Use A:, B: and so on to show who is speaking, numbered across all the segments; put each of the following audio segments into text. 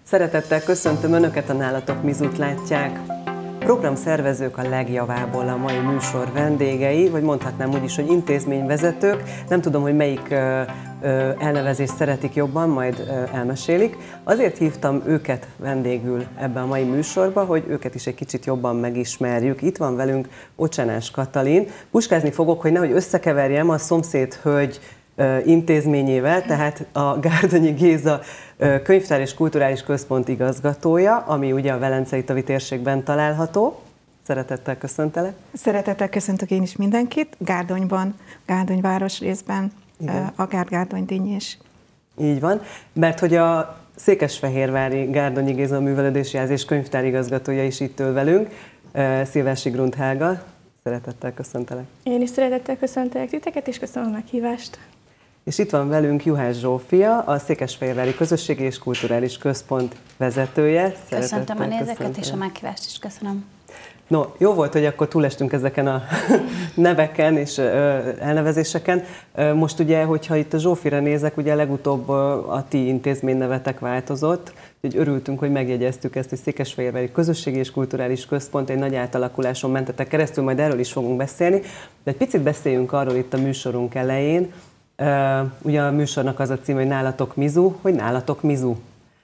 A: Szeretettel köszöntöm Önöket, a Nálatok Mizut látják. Programszervezők a legjavából a mai műsor vendégei, vagy mondhatnám úgy is, hogy intézményvezetők. Nem tudom, hogy melyik elnevezést szeretik jobban, majd elmesélik. Azért hívtam őket vendégül ebbe a mai műsorba, hogy őket is egy kicsit jobban megismerjük. Itt van velünk Ocsanás Katalin. Puskázni fogok, hogy nehogy összekeverjem a szomszéd hölgy intézményével, tehát a Gárdonyi Géza Könyvtár és Kulturális Központ igazgatója, ami ugye a Velencei tavi térségben található. Szeretettel köszöntelek.
B: Szeretettel köszöntök én is mindenkit, Gárdonyban, Gárdony városrészben, Gárdony-Dinnyés.
A: Így van, mert hogy a székesfehérvári Gárdonyi Géza Művelődési Ház és Könyvtár igazgatója is itt ül velünk, Szilvási Grunt Helga. Szeretettel köszöntelek.
C: Én is szeretettel köszöntelek titeket, és köszönöm a meghívást.
A: És itt van velünk Juhász Zsófia, a Székesfehérvári Közösségi és Kulturális Központ vezetője.
D: Köszöntöm a nézőket, és a meghívást is köszönöm.
A: No, jó volt, hogy akkor túlestünk ezeken a neveken és elnevezéseken. Most ugye, hogyha itt a Zsófira nézek, ugye legutóbb a ti intézménynevetek változott, úgyhogy örültünk, hogy megjegyeztük ezt, hogy Székesfehérvári Közösségi és Kulturális Központ egy nagy átalakuláson mentetek keresztül, majd erről is fogunk beszélni. De egy picit beszéljünk arról itt a műsorunk elején. Ugye a műsornak az a cím, hogy Nálatok Mizu, hogy Nálatok Mizu.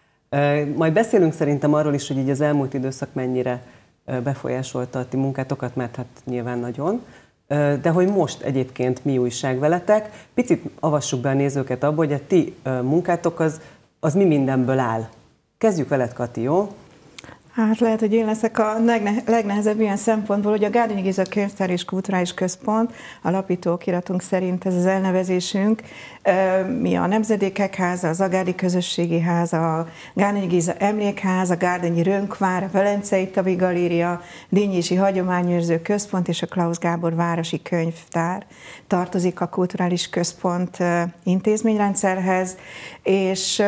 A: Majd beszélünk szerintem arról is, hogy így az elmúlt időszak mennyire befolyásolta a ti munkátokat, mert hát nyilván nagyon. De hogy most egyébként mi újság veletek, picit avassuk be a nézőket abba, hogy a ti munkátok az mi mindenből áll. Kezdjük veled, Kati, jó?
B: Hát lehet, hogy én leszek a legnehezebb ilyen szempontból, hogy a Gárdonyi Géza Könyvtár és Kulturális Központ, alapító okiratunk szerint ez az elnevezésünk. Mi a Nemzedékek Háza, az Agárdi Közösségi Háza, a Gárdonyi Géza Emlékház, a Gárdonyi Rönkvár, a Velencei Tavi Galéria, Dinnyési Hagyományőrző Központ és a Klaus Gábor Városi Könyvtár tartozik a Kulturális Központ intézményrendszerhez, és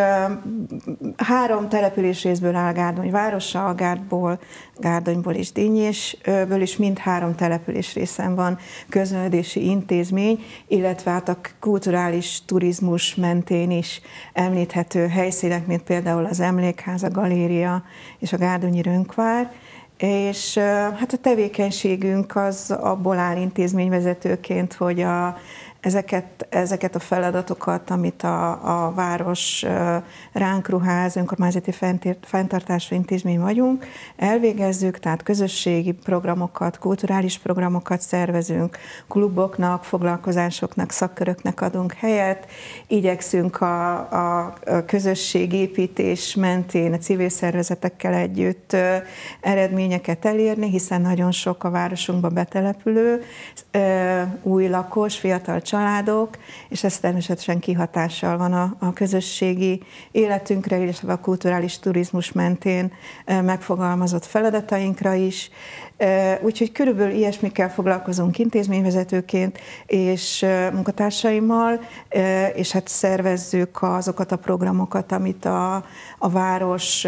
B: 3 településrészből áll Gárdony városa, Gárdból, Gárdonyból és Dinnyésből is, mind 3 településrészen van közművelődési intézmény, illetve hát a kulturális turizmus mentén is említhető helyszínek, mint például az Emlékház, a Galéria és a Gárdonyi Rönkvár. És hát a tevékenységünk az abból áll intézményvezetőként, hogy ezeket a feladatokat, amit a város ránk ruház, önkormányzati fenntartású intézmény vagyunk, elvégezzük, tehát közösségi programokat, kulturális programokat szervezünk, kluboknak, foglalkozásoknak, szakköröknek adunk helyet, igyekszünk a közösségépítés mentén a civil szervezetekkel együtt eredményeket elérni, hiszen nagyon sok a városunkba betelepülő, új lakos, fiatal családok, és ez természetesen kihatással van a közösségi életünkre, illetve a kulturális turizmus mentén megfogalmazott feladatainkra is. Úgyhogy körülbelül ilyesmikkel foglalkozunk intézményvezetőként és munkatársaimmal, és hát szervezzük azokat a programokat, amit a város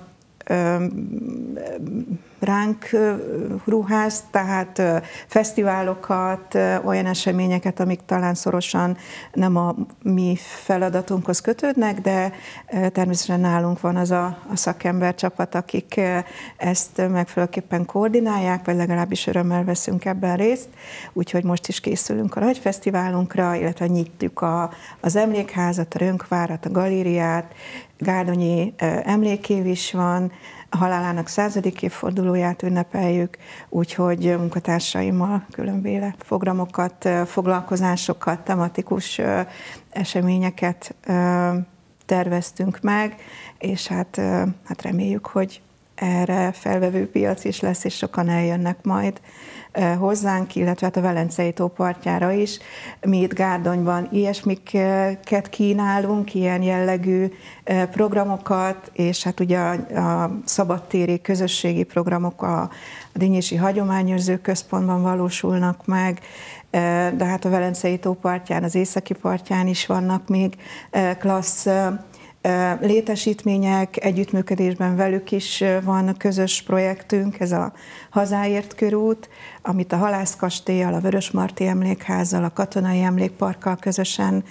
B: ránk ruház, tehát fesztiválokat, olyan eseményeket, amik talán szorosan nem a mi feladatunkhoz kötődnek, de természetesen nálunk van az a szakembercsapat, akik ezt megfelelőképpen koordinálják, vagy legalábbis örömmel veszünk ebben részt. Úgyhogy most is készülünk a nagy fesztiválunkra, illetve nyitjuk az Emlékházat, a Rönkvárat, a Galériát, Gárdonyi emlékév is van, a halálának 100. évfordulóját ünnepeljük, úgyhogy munkatársaimmal különböző programokat, foglalkozásokat, tematikus eseményeket terveztünk meg, és hát reméljük, hogy erre felvevő piac is lesz, és sokan eljönnek majd hozzánk, illetve hát a Velencei tó partjára is. Mi itt Gárdonyban ilyesmiket kínálunk, ilyen jellegű programokat, és hát ugye a szabadtéri közösségi programok a Dinnyési Hagyományőrző Központban valósulnak meg, de hát a Velencei tó partján, az északi partján is vannak még klassz létesítmények, együttműködésben velük is van közös projektünk, ez a Hazáért körút, amit a Halászkastéllyal, a Vörösmarty Emlékházzal, a Katonai Emlékparkkal közösen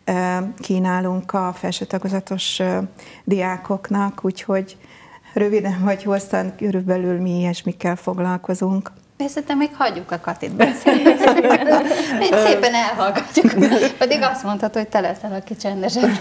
B: kínálunk a felsőtagozatos diákoknak, úgyhogy röviden vagy hosszan körülbelül mi ilyesmikkel foglalkozunk.
D: Szerintem még hagyjuk a Katit beszélni. Még szépen elhallgatjuk. Pedig azt mondhatod, hogy te leszel, aki csendesebb.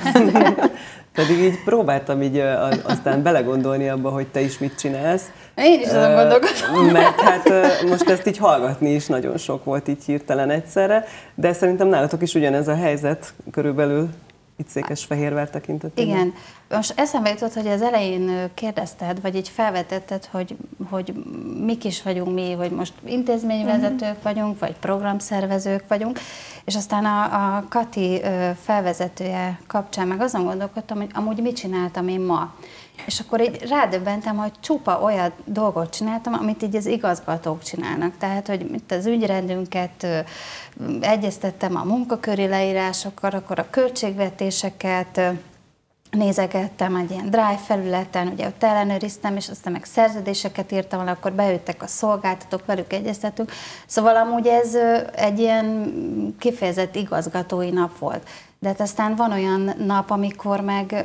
A: Pedig így próbáltam így aztán belegondolni abba, hogy te is mit csinálsz.
D: Én is azon gondolkodom.
A: Mert hát most ezt így hallgatni is nagyon sok volt így hirtelen egyszerre, de szerintem nálatok is ugyanez a helyzet körülbelül itt Székesfehérvár tekintetében.
D: Igen. Most eszembe jutott, hogy az elején kérdezted, vagy így felvetetted, hogy mik is vagyunk mi, hogy most intézményvezetők vagyunk, vagy programszervezők vagyunk, és aztán a Kati felvezetője kapcsán meg azon gondolkodtam, hogy amúgy mit csináltam én ma. És akkor így rádöbbentem, hogy csupa olyan dolgot csináltam, amit így az igazgatók csinálnak. Tehát, hogy itt az ügyrendünket egyeztettem a munkaköri leírásokkal, akkor a költségvetéseket nézegettem egy ilyen Drive felületen, ugye ott ellenőriztem, és aztán meg szerződéseket írtam, akkor bejöttek a szolgáltatók, velük egyeztettünk. Szóval amúgy ez egy ilyen kifejezett igazgatói nap volt. De hát aztán van olyan nap, amikor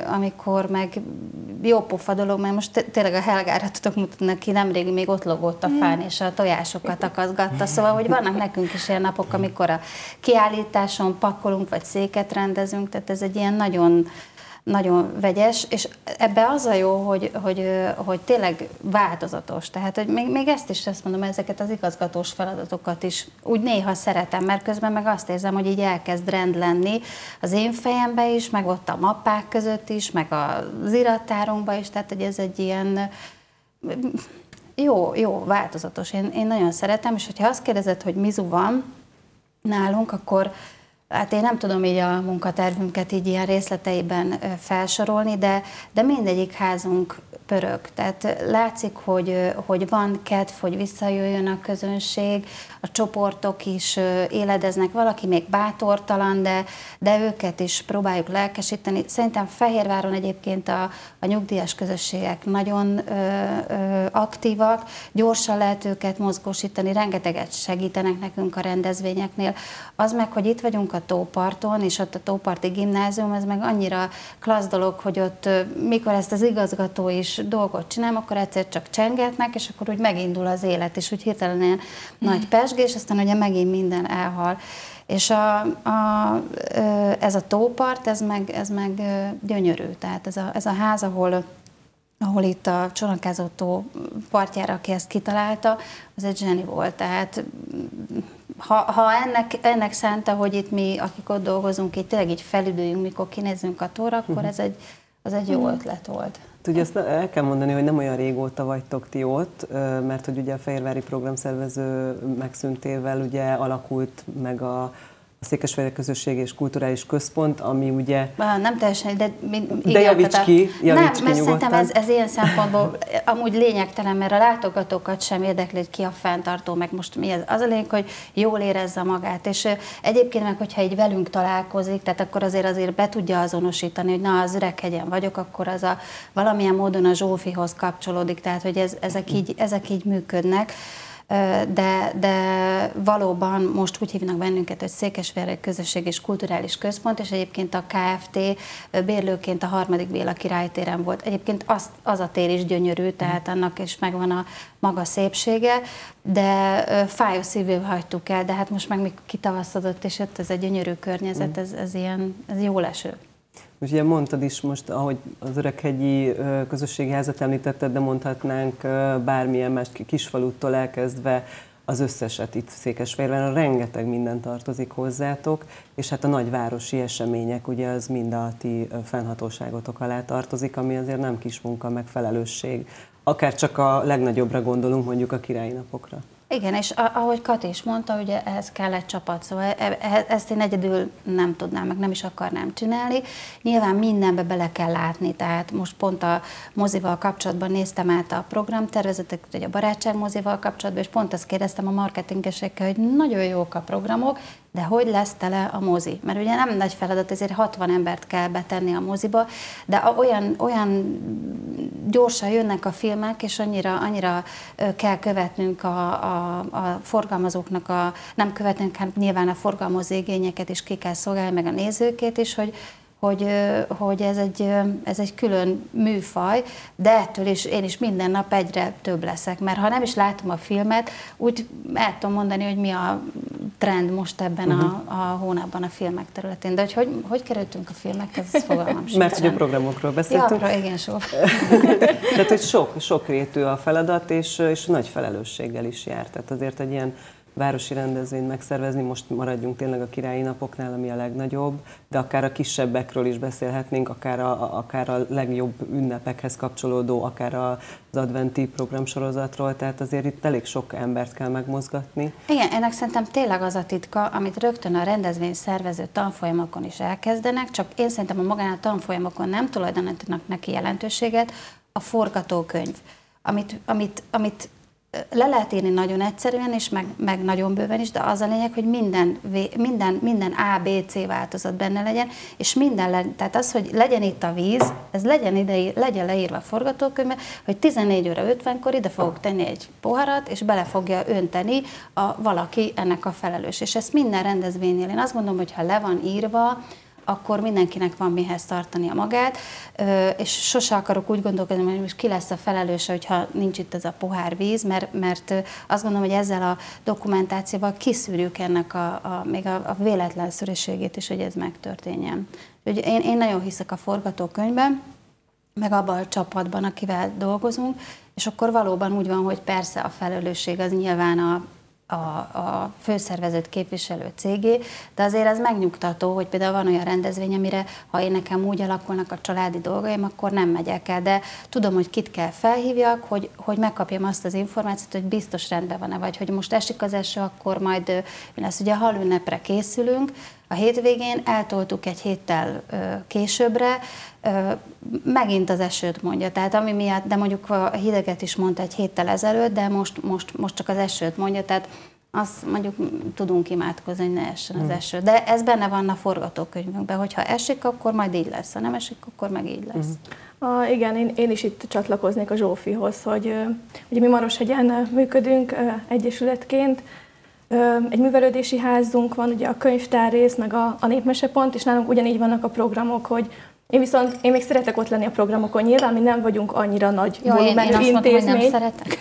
D: meg jó pofa dolog, mert most tényleg a Helgára tudok mutatni, aki nemrég még ott logott a fán, és a tojásokat akaszgatta. Szóval, hogy vannak nekünk is ilyen napok, amikor a kiállításon pakolunk, vagy széket rendezünk, tehát ez egy ilyen nagyon, nagyon vegyes, és ebbe az a jó, hogy tényleg változatos. Tehát, hogy még ezt mondom, ezeket az igazgatós feladatokat is úgy néha szeretem, mert közben meg azt érzem, hogy így elkezd rend lenni az én fejembe is, meg ott a mappák között is, meg az irattárunkban is, tehát, hogy ez egy ilyen jó, változatos. Én nagyon szeretem, és hogyha azt kérdezed, hogy mizu van nálunk, akkor hát én nem tudom így a munkatervünket így ilyen részleteiben felsorolni, de mindegyik házunk pörög. Tehát látszik, hogy van kedv, hogy visszajöjjön a közönség, a csoportok is éledeznek, valaki még bátortalan, de őket is próbáljuk lelkesíteni. Szerintem Fehérváron egyébként a nyugdíjas közösségek nagyon aktívak, gyorsan lehet őket mozgósítani, rengeteget segítenek nekünk a rendezvényeknél. Az meg, hogy itt vagyunk a tóparton, és ott a tóparti gimnázium, ez meg annyira klassz dolog, hogy ott mikor ezt az igazgató is dolgot csinál, akkor egyszer csak csengetnek, és akkor úgy megindul az élet, és úgy hirtelen ilyen nagy pezsgés, aztán ugye megint minden elhal. És ez a tópart, ez meg gyönyörű. Tehát ez a ház, ahol itt a Csonakázó tó partjára, aki ezt kitalálta, az egy zseni volt. Tehát ha ennek szánta, hogy itt mi, akik ott dolgozunk, itt tényleg így felüdüljünk, mikor kinézzünk a tóra, akkor az egy jó ötlet volt.
A: Ugye azt el kell mondani, hogy nem olyan régóta vagytok ti ott, mert hogy ugye a fehérvári programszervező megszűntével ugye alakult meg a Székesfehérvári Közösségi és Kulturális Központ, ami ugye...
D: Nem teljesen,
A: de javíts ki
D: mert
A: nyugodtan.
D: Szerintem ez ilyen szempontból amúgy lényegtelen, mert a látogatókat sem érdekli, hogy ki a fenntartó, meg most mi ez. Az a lényeg, hogy jól érezze magát, és egyébként meg, hogyha így velünk találkozik, tehát akkor azért be tudja azonosítani, hogy na, az Üreghegyen vagyok, akkor az valamilyen módon a Zsófihoz kapcsolódik, tehát hogy ezek így működnek. De valóban most úgy hívnak bennünket, hogy Székesfehérvári Közösség és Kulturális Központ, és egyébként a Kft. Bérlőként a 3. Béla királytéren volt. Egyébként az a tér is gyönyörű, tehát annak is megvan a maga szépsége, de fájó szívül hagytuk el, de hát most meg még kitavaszodott, és ott ez egy gyönyörű környezet, ez jó leső.
A: Ugye mondtad is most, ahogy az Öreghegyi Közösségi Házat említetted, de mondhatnánk bármilyen más kisfaluttól elkezdve az összeset itt Székesfehérváron, rengeteg minden tartozik hozzátok, és hát a nagyvárosi események, ugye az mind a ti fennhatóságotok alá tartozik, ami azért nem kis munka, meg felelősség. Akár csak a legnagyobbra gondolunk, mondjuk a királyi napokra.
D: Igen, és ahogy Kati is mondta, ugye ehhez kell egy csapat, szóval ezt én egyedül nem tudnám, meg nem is akarnám csinálni. Nyilván mindenbe bele kell látni, tehát most pont a mozival kapcsolatban néztem át a programtervezetet, vagy a barátság mozival kapcsolatban, és pont azt kérdeztem a marketingesekkel, hogy nagyon jók a programok, de hogy lesz tele a mozi? Mert ugye nem nagy feladat, ezért 60 embert kell betenni a moziba, de olyan gyorsan jönnek a filmek, és annyira kell követnünk a forgalmazóknak, nem követnünk, hát nyilván a forgalmazó igényeket is ki kell szolgálni, meg a nézőkét is, hogy ez egy külön műfaj, de ettől is én is minden nap egyre több leszek, mert ha nem is látom a filmet, úgy el tudom mondani, hogy mi a trend most ebben a hónapban a filmek területén. De hogy kerültünk a filmekhez, ez fogalmam sem.
A: Mert hogy a programokról beszéltünk.
D: Ja, igen, sok.
A: Tehát, hogy sokrétű a feladat, és nagy felelősséggel is jár. Tehát azért egy ilyen városi rendezvényt megszervezni, most maradjunk tényleg a Királyi Napoknál, ami a legnagyobb, de akár a kisebbekről is beszélhetnénk, akár a legjobb ünnepekhez kapcsolódó, akár az adventi programsorozatról, tehát azért itt elég sok embert kell megmozgatni.
D: Igen, ennek szerintem tényleg az a titka, amit rögtön a rendezvény szervező tanfolyamokon is elkezdenek, csak én szerintem a magán a tanfolyamokon nem tulajdonítanak neki jelentőséget, a forgatókönyv, amit le lehet írni nagyon egyszerűen, és meg nagyon bőven is, de az a lényeg, hogy minden A, B, C változat benne legyen, és tehát az, hogy legyen itt a víz, ez legyen leírva a forgatókönyvben, hogy 14 óra 50-kor ide fogok tenni egy poharat, és bele fogja önteni valaki ennek a felelős. És ezt minden rendezvénynél én azt gondolom, hogy ha le van írva, akkor mindenkinek van mihez tartania magát, és sose akarok úgy gondolkodni, hogy most ki lesz a felelőse, hogyha nincs itt ez a pohár víz, mert azt gondolom, hogy ezzel a dokumentációval kiszűrjük ennek még a véletlenszerűségét is, hogy ez megtörténjen. Én nagyon hiszek a forgatókönyvben, meg abban a csapatban, akivel dolgozunk, és akkor valóban úgy van, hogy persze a felelősség az nyilván a főszervezőt képviselő cégé, de azért ez megnyugtató, hogy például van olyan rendezvény, amire ha én nekem úgy alakulnak a családi dolgaim, akkor nem megyek el, de tudom, hogy kit kell felhívjak, hogy megkapjam azt az információt, hogy biztos rendben van-e, vagy hogy most esik az eső, akkor majd mi lesz. Ugye a halünnepre készülünk, a hétvégén eltoltuk egy héttel későbbre, megint az esőt mondja, tehát ami miatt, de mondjuk a hideget is mondta egy héttel ezelőtt, de most csak az esőt mondja, tehát azt mondjuk tudunk imádkozni, hogy ne essen az eső. De ez benne van a forgatókönyvünkben, hogyha esik, akkor majd így lesz, ha nem esik, akkor meg így lesz.
C: Igen, én is itt csatlakoznék a Zsófihoz, hogy ugye mi Maroshegyen működünk egyesületként, egy művelődési házunk van, ugye a könyvtár rész, meg a népmesepont, és nálunk ugyanígy vannak a programok, hogy én még szeretek ott lenni a programokon, nyilván mi nem vagyunk annyira nagy volumenű intézmény.
D: Én azt mondom, hogy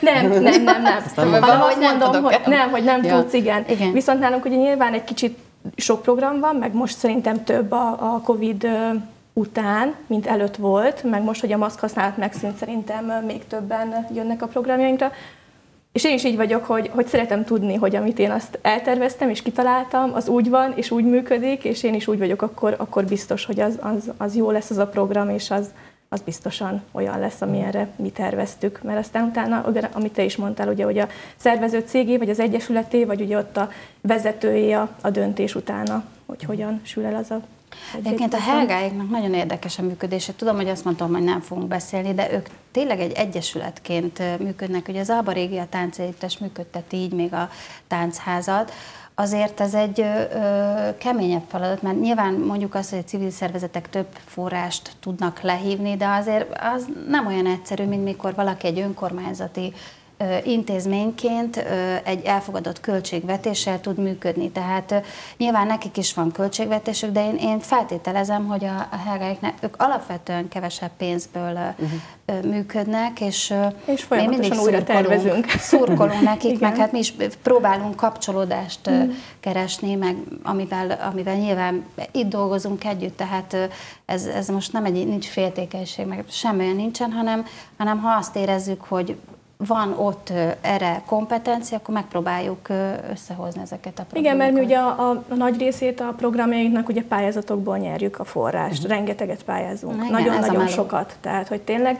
C: nem szeretek. Tudsz, igen. Viszont nálunk ugye nyilván egy kicsit sok program van, meg most szerintem több a Covid után, mint előtt volt, meg most, hogy a maszk használat megszűnt, szerintem még többen jönnek a programjainkra. És én is így vagyok, hogy szeretem tudni, hogy amit én azt elterveztem és kitaláltam, az úgy van, és úgy működik, és én is úgy vagyok, akkor biztos, hogy az jó lesz az a program, és az biztosan olyan lesz, amilyenre mi terveztük. Mert aztán utána, amit te is mondtál, ugye, hogy a szervező cégé, vagy az egyesületé, vagy ugye ott a vezetőjé a döntés utána, hogy hogyan sül el az a
D: Egyébként a Helgáiknak nagyon érdekes a működése. Tudom, hogy azt mondtam, hogy nem fogunk beszélni, de ők tényleg egy egyesületként működnek. Ugye az Alba Régia Táncegyüttes működteti így még a táncházat. Azért ez egy keményebb feladat, mert nyilván mondjuk azt, hogy a civil szervezetek több forrást tudnak lehívni, de azért az nem olyan egyszerű, mint mikor valaki egy önkormányzati intézményként egy elfogadott költségvetéssel tud működni. Tehát nyilván nekik is van költségvetésük, de én feltételezem, hogy a Helgáiknek ők alapvetően kevesebb pénzből működnek, és
C: folyamatosan újra tervezünk.
D: Szurkolunk nekik, meg hát mi is próbálunk kapcsolódást keresni, meg amivel nyilván itt dolgozunk együtt, tehát ez most nem nincs féltékenység, meg semmilyen nincsen, hanem ha azt érezzük, hogy van ott erre kompetencia, akkor megpróbáljuk összehozni ezeket a programokat.
C: Igen, mert mi ugye a nagy részét a programjainknak ugye pályázatokból nyerjük a forrást. Rengeteget pályázunk. Nagyon-nagyon sokat. Tehát, hogy tényleg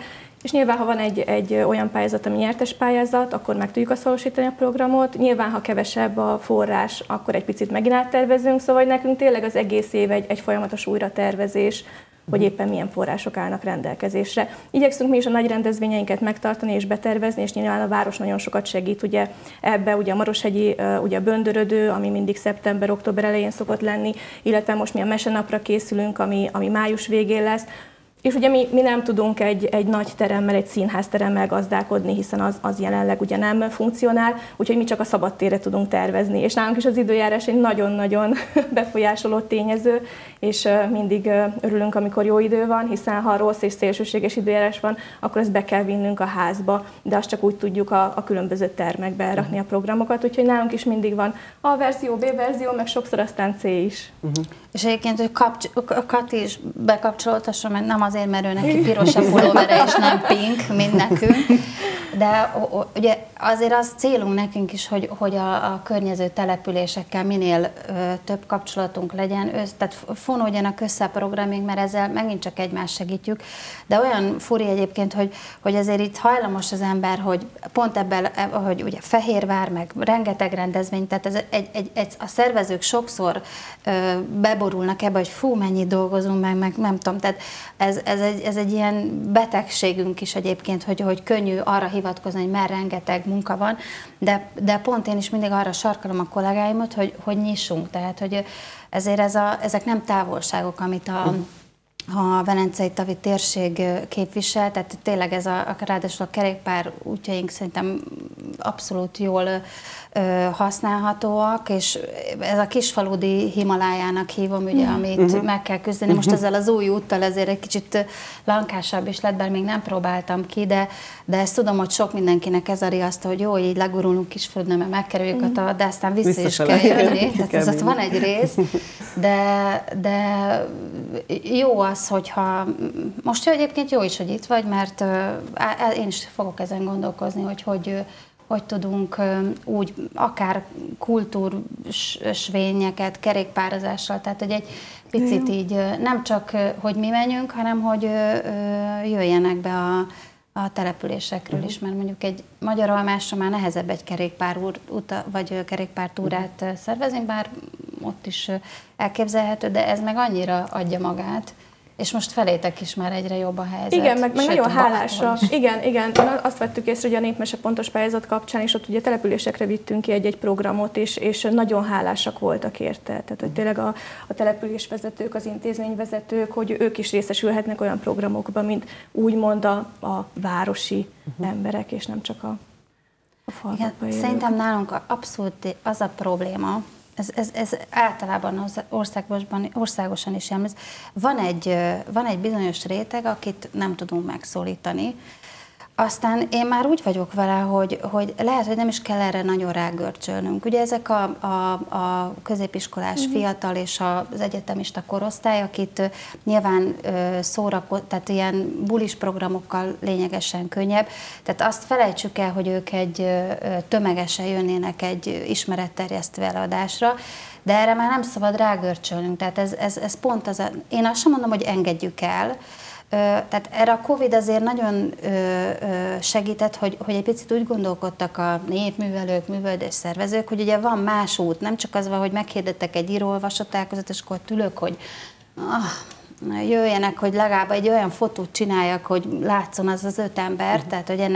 C: És nyilván, ha van egy olyan pályázat, ami nyertes pályázat, akkor meg tudjuk azt valósítani a programot. Nyilván, ha kevesebb a forrás, akkor egy picit megint áttervezünk, szóval nekünk tényleg az egész év egy folyamatos újratervezés, hogy éppen milyen források állnak rendelkezésre. Igyekszünk mi is a nagy rendezvényeinket megtartani és betervezni, és nyilván a város nagyon sokat segít ugye ebbe, ugye a Maroshegyi, ugye a Böndörödő, ami mindig szeptember-október elején szokott lenni, illetve most mi a mesenapra készülünk, ami május végén lesz. És ugye mi nem tudunk egy nagy teremmel, egy színházteremmel gazdálkodni, hiszen az jelenleg ugye nem funkcionál, úgyhogy mi csak a szabadtérre tudunk tervezni. És nálunk is az időjárás egy nagyon-nagyon befolyásoló tényező, és mindig örülünk, amikor jó idő van, hiszen ha rossz és szélsőséges időjárás van, akkor ezt be kell vinnünk a házba, de azt csak úgy tudjuk a különböző termekbe rakni a programokat, úgyhogy nálunk is mindig van A verzió, B verzió, meg sokszor aztán C is.
D: És egyébként, hogy Kati is bekapcsolódhasson, mert nem azért, mert ő neki piros a pulóvere, és nem pink, mint nekünk. De ugye azért az célunk nekünk is, hogy a környező településekkel minél több kapcsolatunk legyen, tehát fonódjanak össze a programink, mert ezzel megint csak egymást segítjük. De olyan furi egyébként, hogy azért itt hajlamos az ember, hogy pont ebben, hogy ugye Fehérvár, meg rengeteg rendezvény, tehát a szervezők sokszor beborulnak ebbe, hogy fú, mennyit dolgozunk, meg nem tudom, tehát ez egy ilyen betegségünk is egyébként, hogy könnyű arra hivatkozni, hogy már rengeteg munka van, de pont én is mindig arra sarkalom a kollégáimat, hogy nyissunk, tehát hogy ezért ezek nem távolságok, amit a Velencei Tavi térség képvisel, tehát tényleg ez ráadásul a kerékpár útjaink szerintem abszolút jól használhatóak, és ez a kisfaludi Himalájának hívom, ugye, amit meg kell küzdeni. Most ezzel az új úttal ezért egy kicsit lankásabb is lett, bár még nem próbáltam ki, de ezt tudom, hogy sok mindenkinek ez a riasztó, hogy jó, így legurulunk Kisföldön, mert megkerüljük de aztán vissza is kell jönni. Tehát ez ott van egy rész, de jó az, hogyha most egyébként jó is, hogy itt vagy, mert én is fogok ezen gondolkozni, hogy tudunk úgy akár kultúrsvényeket, kerékpározással, tehát hogy egy picit így nem csak, hogy mi menjünk, hanem hogy jöjjenek be a településekről is, mert mondjuk egy Magyaralmásra már nehezebb egy vagy kerékpártúrát szervezni, bár ott is elképzelhető, de ez meg annyira adja magát. És most felétek is már egyre jobb a helyzet.
C: Igen, meg nagyon hálásak. Igen. Azt vettük észre, hogy a Népmese pontos pályázat kapcsán, és ott ugye településekre vittünk ki egy programot, és nagyon hálásak voltak érte. Tehát, hogy tényleg a településvezetők, az intézményvezetők, hogy ők is részesülhetnek olyan programokban, mint úgymond a városi emberek, és nem csak a falvakban élők.
D: Szerintem nálunk abszolút az a probléma, ez általában országosan is jellemző. Van egy bizonyos réteg, akit nem tudunk megszólítani. Aztán én már úgy vagyok vele, hogy lehet, hogy nem is kell erre nagyon rágörcsölnünk. Ugye ezek a középiskolás fiatal és az egyetemista korosztály, akit nyilván tehát ilyen bulis programokkal lényegesen könnyebb. Tehát azt felejtsük el, hogy ők tömegesen jönnének egy ismeretterjesztő előadásra, de erre már nem szabad rágörcsölnünk. Tehát ez pont az én azt sem mondom, hogy engedjük el. Tehát erre a Covid azért nagyon segített, hogy egy picit úgy gondolkodtak a népművelők, művelődés szervezők, hogy ugye van más út, nem csak az van, hogy meghirdettek egy író-olvasó találkozót, és akkor ülök, hogy jöjjenek, hogy legalább egy olyan fotót csináljak, hogy látszon az 5 ember, tehát hogy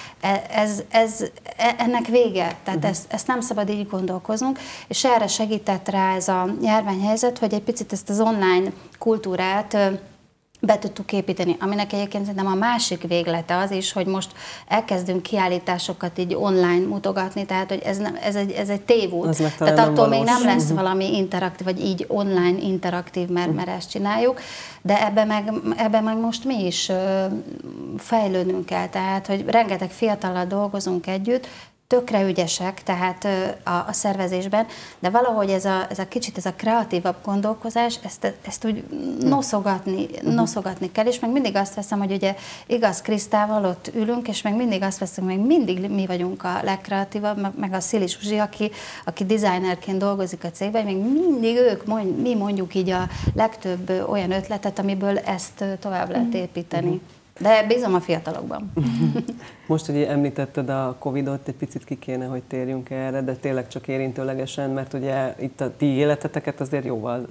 D: ennek vége, tehát ezt nem szabad így gondolkoznunk, és erre segített rá ez a járványhelyzet, hogy egy picit ezt az online kultúrát be tudtuk építeni, aminek egyébként szerintem a másik véglete az is, hogy most elkezdünk kiállításokat így online mutogatni, tehát hogy ez egy tévút. Tehát attól még nem lesz valami interaktív, vagy így online interaktív, mert ezt csináljuk, de ebben meg most mi is fejlődnünk kell, tehát hogy rengeteg fiatallal dolgozunk együtt, tökre ügyesek, tehát a szervezésben, de valahogy ez a kicsit ez a kreatívabb gondolkozás, ezt úgy noszogatni kell, és meg mindig azt veszem, hogy ugye igaz Krisztával ott ülünk, és meg mindig azt veszem, hogy mindig mi vagyunk a legkreatívabb, meg a Szili Zsuzsi, aki designerként dolgozik a cégben, még mindig mi mondjuk így a legtöbb olyan ötletet, amiből ezt tovább lehet építeni. De bízom a fiatalokban.
A: Most, hogy említetted a Covid-ot, egy picit ki kéne, hogy térjünk erre, de tényleg csak érintőlegesen, mert ugye itt a ti életeteket azért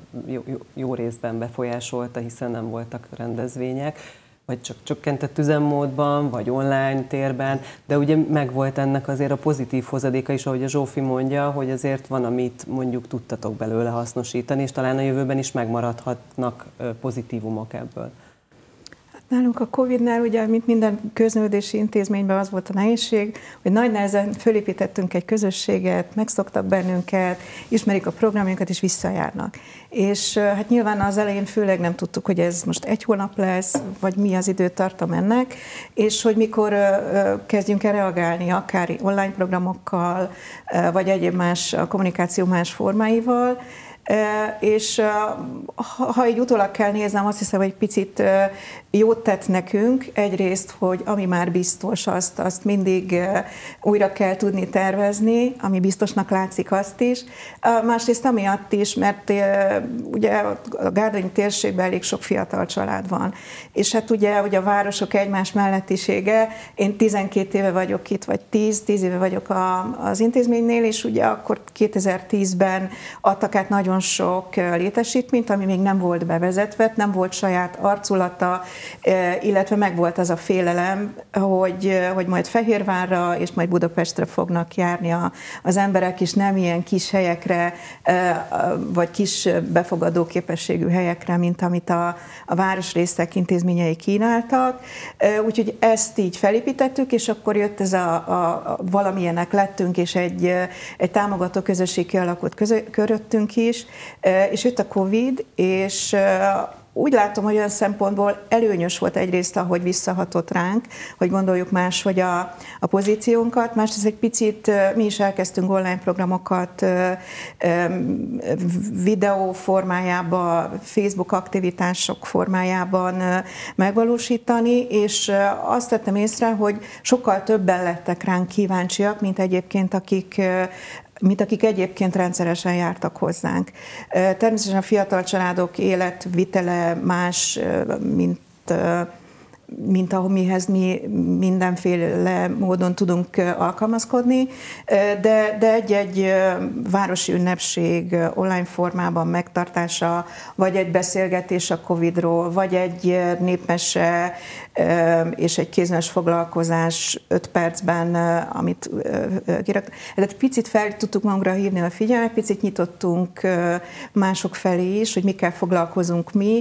A: jó részben befolyásolta, hiszen nem voltak rendezvények, vagy csak csökkentett üzemmódban, vagy online térben, de ugye megvolt ennek azért a pozitív hozadéka is, ahogy a Zsófi mondja, hogy azért van, amit mondjuk tudtatok belőle hasznosítani, és talán a jövőben is megmaradhatnak pozitívumok ebből.
B: Nálunk a Covid-nál ugye, mint minden közművelési intézményben az volt a nehézség, hogy nagy nehezen fölépítettünk egy közösséget, megszoktak bennünket, ismerik a programjunkat és visszajárnak. És hát nyilván az elején főleg nem tudtuk, hogy ez most 1 hónap lesz, vagy mi az időtartam ennek, és hogy mikor kezdjünk el reagálni, akár online programokkal, vagy egyéb más, a kommunikáció más formáival. És ha így utólag kell néznem, azt hiszem, hogy egy picit jót tett nekünk. Egyrészt, hogy ami már biztos, azt mindig újra kell tudni tervezni, ami biztosnak látszik, azt is. Másrészt amiatt is, mert ugye a gárdonyi térségben elég sok fiatal család van. És hát ugye a városok egymás mellettisége, én 12 éve vagyok itt, vagy 10 éve vagyok az intézménynél, és ugye akkor 2010-ben adtak át nagyon sok létesítményt, ami még nem volt bevezetve, nem volt saját arculata, illetve megvolt az a félelem, hogy majd Fehérvárra és majd Budapestre fognak járni az emberek, és nem ilyen kis helyekre, vagy kis befogadó képességű helyekre, mint amit a városrészek intézményei kínáltak. Úgyhogy ezt így felépítettük, és akkor jött ez valamilyenek lettünk, és egy támogató közösség kialakult köröttünk is, és jött a Covid, és úgy látom, hogy olyan szempontból előnyös volt egyrészt, ahogy visszahatott ránk, hogy gondoljuk máshogy a pozíciónkat, másrészt egy picit mi is elkezdtünk online programokat videó formájában, Facebook aktivitások formájában megvalósítani, és azt tettem észre, hogy sokkal többen lettek ránk kíváncsiak, mint akik egyébként rendszeresen jártak hozzánk. Természetesen a fiatal családok életvitele más, mint mihez mi mindenféle módon tudunk alkalmazkodni, de egy-egy városi ünnepség online formában megtartása, vagy egy beszélgetés a Covid-ról, vagy egy népmese és egy kézműves foglalkozás 5 percben, amit kiraktak. Egy picit fel tudtuk magunkra hívni a figyelmet, picit nyitottunk mások felé is, hogy mikkel foglalkozunk mi.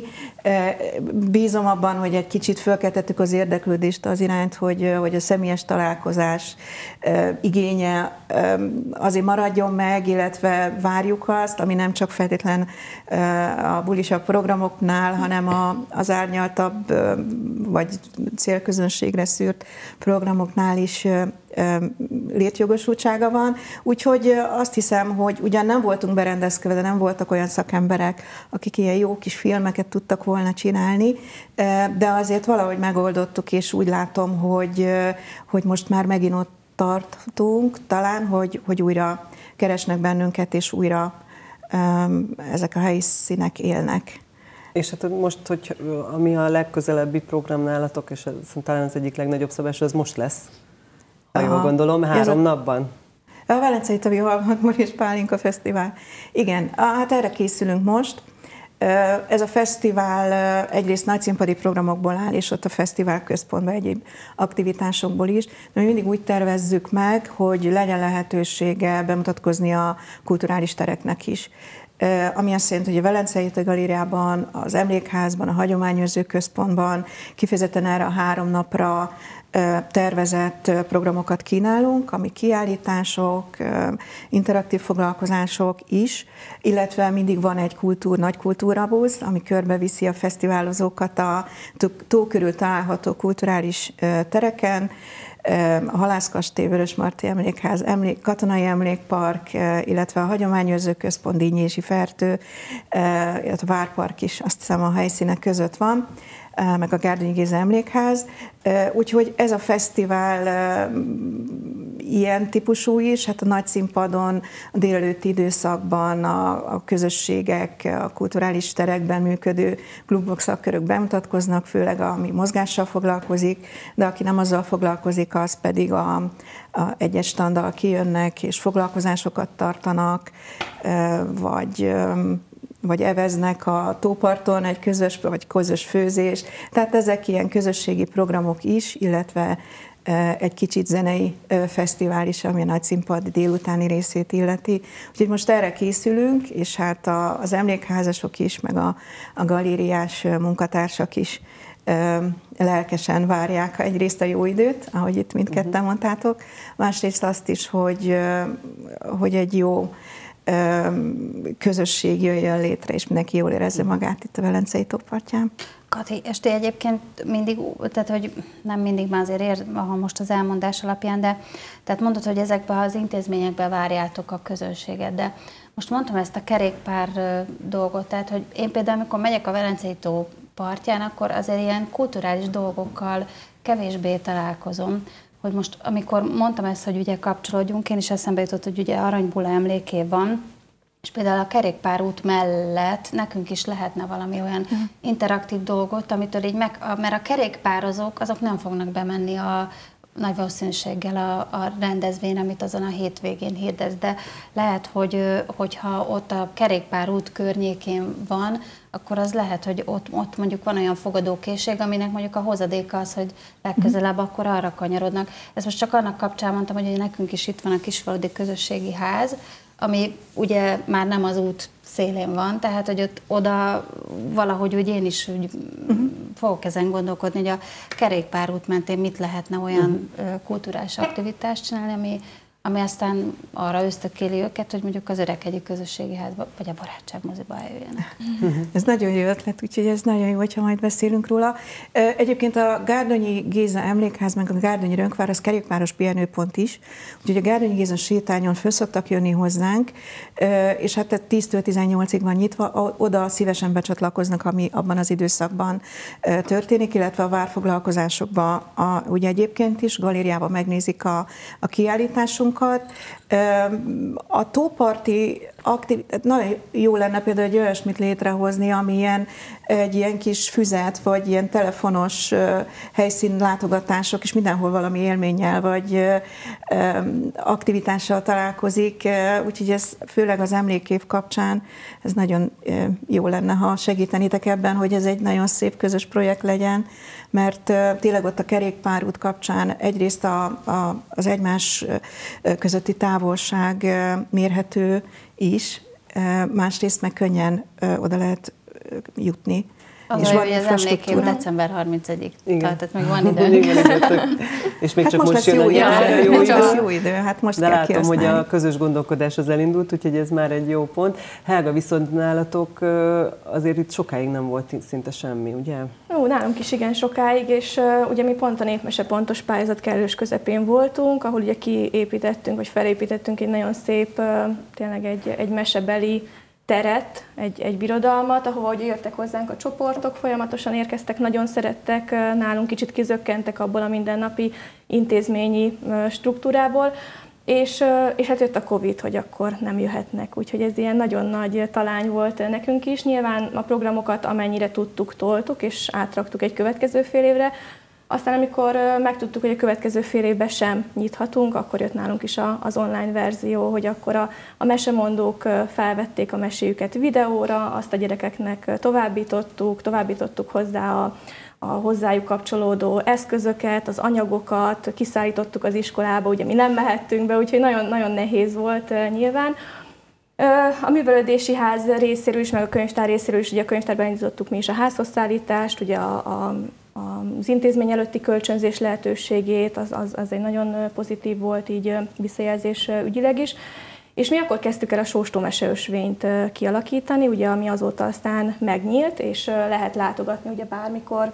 B: Bízom abban, hogy egy kicsit fölkeltettük az érdeklődést az irányt, hogy a személyes találkozás igénye azért maradjon meg, illetve várjuk azt, ami nem csak feltétlen a bulisabb programoknál, hanem az árnyaltabb vagy célközönségre szűrt programoknál is létjogosultsága van. Úgyhogy azt hiszem, hogy ugyan nem voltunk berendezkedve, de nem voltak olyan szakemberek, akik ilyen jó kis filmeket tudtak volna csinálni, de azért valahogy megoldottuk, és úgy látom, hogy most már megint ott tartunk, talán, hogy újra keresnek bennünket, és újra ezek a helyszínek élnek.
A: És hát most, hogy ami a legközelebbi program nálatok, és talán az egyik legnagyobb szabás, az most lesz, ha jól gondolom, 3 napban.
B: A Velencei Tavi Harmadmor és Pálinka Fesztivál. Igen, hát erre készülünk most. Ez a fesztivál egyrészt nagyszínpadi programokból áll, és ott a fesztivál központban egyéb aktivitásokból is. De mi mindig úgy tervezzük meg, hogy legyen lehetősége bemutatkozni a kulturális tereknek is. Ami azt jelenti, hogy a Velencei Galériában, az Emlékházban, a Hagyományőrző Központban kifejezetten erre a 3 napra tervezett programokat kínálunk, ami kiállítások, interaktív foglalkozások is, illetve mindig van egy nagy kultúrabusz, ami körbeviszi a fesztiválozókat a tó körül található kulturális tereken, a Halászkastély, Vörösmarty Emlékház, Katonai Emlékpark, illetve a Hagyományőrző Központ, Dínyési Fertő, illetve a Várpark is, azt hiszem, a helyszínek között van, meg a Gárdonyi Géza Emlékház. Úgyhogy ez a fesztivál ilyen típusú is, hát a nagy színpadon, a délelőtti időszakban a közösségek, a kulturális terekben működő klubok, szakkörök bemutatkoznak, főleg ami mozgással foglalkozik, de aki nem azzal foglalkozik, az pedig a egyes standal kijönnek és foglalkozásokat tartanak, vagy eveznek a tóparton egy közös főzés. Tehát ezek ilyen közösségi programok is, illetve egy kicsit zenei fesztivál is, ami a nagy színpad délutáni részét illeti. Úgyhogy most erre készülünk, és hát az emlékházasok is, meg a galériás munkatársak is lelkesen várják egyrészt a jó időt, ahogy itt mindketten mondtátok, másrészt azt is, hogy egy jó közösség jöjjön létre, és mindenki jól érezze magát itt a Velencei tópartján.
D: Kati, és te egyébként mindig, tehát hogy nem mindig, már azért ha most az elmondás alapján, de tehát mondod, hogy ezekben az intézményekben várjátok a közönséget, de most mondtam ezt a kerékpár dolgot, tehát hogy én például, amikor megyek a Velencei tó partján, akkor azért ilyen kulturális dolgokkal kevésbé találkozom, hogy most, amikor mondtam ezt, hogy ugye kapcsolódjunk, én is eszembe jutott, hogy ugye Aranybula emlékév van, és például a kerékpárút mellett nekünk is lehetne valami olyan interaktív dolgot, amitől így mert a kerékpározók, azok nem fognak bemenni a nagy valószínűséggel a rendezvény, amit azon a hétvégén hirdesz, de lehet, hogyha ott a kerékpárút környékén van, akkor az lehet, hogy ott mondjuk van olyan fogadókészség, aminek mondjuk a hozadéka az, hogy legközelebb akkor arra kanyarodnak. Ezt most csak annak kapcsán mondtam, hogy nekünk is itt van a Kisfaludy Közösségi Ház, ami ugye már nem az út szélén van, tehát hogy oda valahogy úgy én is úgy fogok ezen gondolkodni, hogy a kerékpárút mentén mit lehetne olyan kulturális aktivitást csinálni, ami aztán arra ösztökéli őket, hogy mondjuk az Öreghegyi Közösségi Házba, vagy a Barátság moziba eljöjjenek.
B: Ez nagyon jó ötlet, úgyhogy ez nagyon jó, hogyha majd beszélünk róla. Egyébként a Gárdonyi Géza emlékház, meg a Gárdonyi Rönkvár, az kerékpáros pihenőpont is, úgyhogy a Gárdonyi Géza sétányon föl szoktak jönni hozzánk, és hát 10-től 18-ig van nyitva, oda szívesen becsatlakoznak, ami abban az időszakban történik, illetve a várfoglalkozásokban ugye egyébként is galériában megnézik a kiállításunkat. A tóparti nagyon jó lenne például egy olyasmit létrehozni, ami egy ilyen kis füzet, vagy ilyen telefonos helyszínlátogatások, és mindenhol valami élménnyel, vagy aktivitással találkozik, úgyhogy ez főleg az emlékév kapcsán ez nagyon jó lenne, ha segítenétek ebben, hogy ez egy nagyon szép közös projekt legyen, mert tényleg ott a kerékpárút kapcsán egyrészt az egymás közötti távolság mérhető is, másrészt meg könnyen oda lehet jutni.
D: Az hogy az emlékév december 31-ig tehát még van idő.
A: És még
B: hát
A: csak most jön
B: jó idő, hát most
A: de
B: kell
A: látom,
B: kihasználni.
A: hogy a közös gondolkodás az elindult, úgyhogy ez már egy jó pont. Helga, viszont nálatok azért itt sokáig nem volt szinte semmi, ugye?
C: Nálunk is igen sokáig, és ugye mi pont a Népmese pontos pályázat kellős közepén voltunk, ahol ugye kiépítettünk, vagy felépítettünk egy nagyon szép, tényleg egy mesebeli teret, egy birodalmat, ahova ugye jöttek hozzánk a csoportok, folyamatosan érkeztek, nagyon szerettek, nálunk kicsit kizökkentek abból a mindennapi intézményi struktúrából, és hát jött a Covid, hogy akkor nem jöhetnek, úgyhogy ez ilyen nagyon nagy talány volt nekünk is. Nyilván a programokat amennyire tudtuk, toltuk, és átraktuk egy következő fél évre. Aztán amikor megtudtuk, hogy a következő fél évben sem nyithatunk, akkor jött nálunk is az online verzió, hogy akkor a mesemondók felvették a meséjüket videóra, azt a gyerekeknek továbbítottuk hozzá a hozzájuk kapcsolódó eszközöket, az anyagokat, kiszállítottuk az iskolába, ugye mi nem mehettünk be, úgyhogy nagyon, nagyon nehéz volt nyilván. A művelődési ház részéről is, meg a könyvtár részéről is, ugye a könyvtárban indítottuk mi is a házhozszállítást, ugye az intézmény előtti kölcsönzés lehetőségét, az egy nagyon pozitív volt így visszajelzés ügyileg is. És mi akkor kezdtük el a Sóstó meseösvényt kialakítani, ugye, ami azóta aztán megnyílt, és lehet látogatni ugye bármikor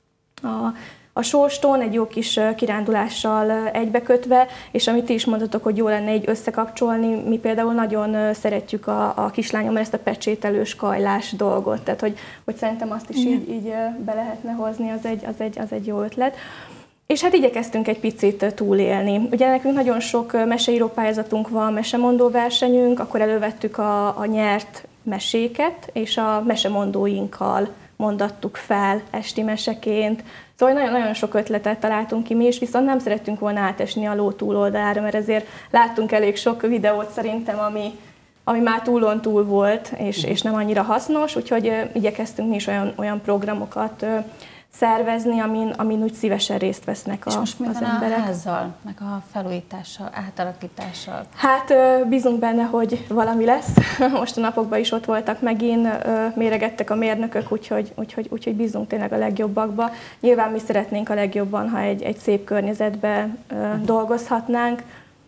C: a Sóstón egy jó kis kirándulással egybekötve, és amit ti is mondhatok, hogy jó lenne így összekapcsolni, mi például nagyon szeretjük a kislányommal ezt a pecsételős kajlás dolgot, tehát hogy szerintem azt is így be lehetne hozni, az egy jó ötlet. És hát igyekeztünk egy picit túlélni. Ugye nekünk nagyon sok meseíró pályázatunk van, mesemondó versenyünk, akkor elővettük a nyert meséket, és a mesemondóinkkal mondattuk fel esti meseként. Szóval nagyon-nagyon sok ötletet találtunk ki mi is, viszont nem szerettünk volna átesni a ló túloldalára, mert ezért láttunk elég sok videót szerintem, ami már túlon túl volt, és nem annyira hasznos, úgyhogy igyekeztünk mi is olyan programokat szervezni, amin úgy szívesen részt vesznek az emberek.
D: A házzal, meg a felújítással, átalakítással?
C: Hát bízunk benne, hogy valami lesz. Most a napokban is ott voltak megint, méregettek a mérnökök, úgyhogy bízunk tényleg a legjobbakba. Nyilván mi szeretnénk a legjobban, ha egy szép környezetben dolgozhatnánk.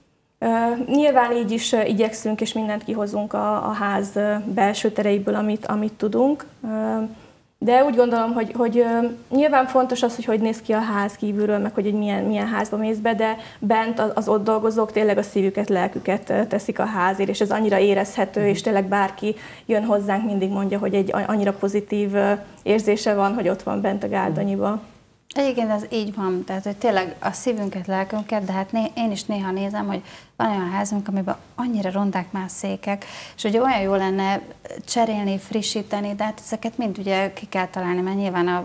C: Nyilván így is igyekszünk, és mindent kihozunk a ház belső tereiből, amit tudunk. De úgy gondolom, hogy nyilván fontos az, hogy néz ki a ház kívülről, meg hogy milyen házba mész be, de bent az ott dolgozók tényleg a szívüket, lelküket teszik a házért, és ez annyira érezhető, és tényleg bárki jön hozzánk, mindig mondja, hogy egy annyira pozitív érzése van, hogy ott van bent a Gárdonyiba.
D: Egyébként ez így van, tehát hogy tényleg a szívünket, lelkünket, de hát én is néha nézem, hogy van olyan házunk, amiben annyira rondák már székek, és ugye olyan jó lenne cserélni, frissíteni, de hát ezeket mind ugye ki kell találni, mert nyilván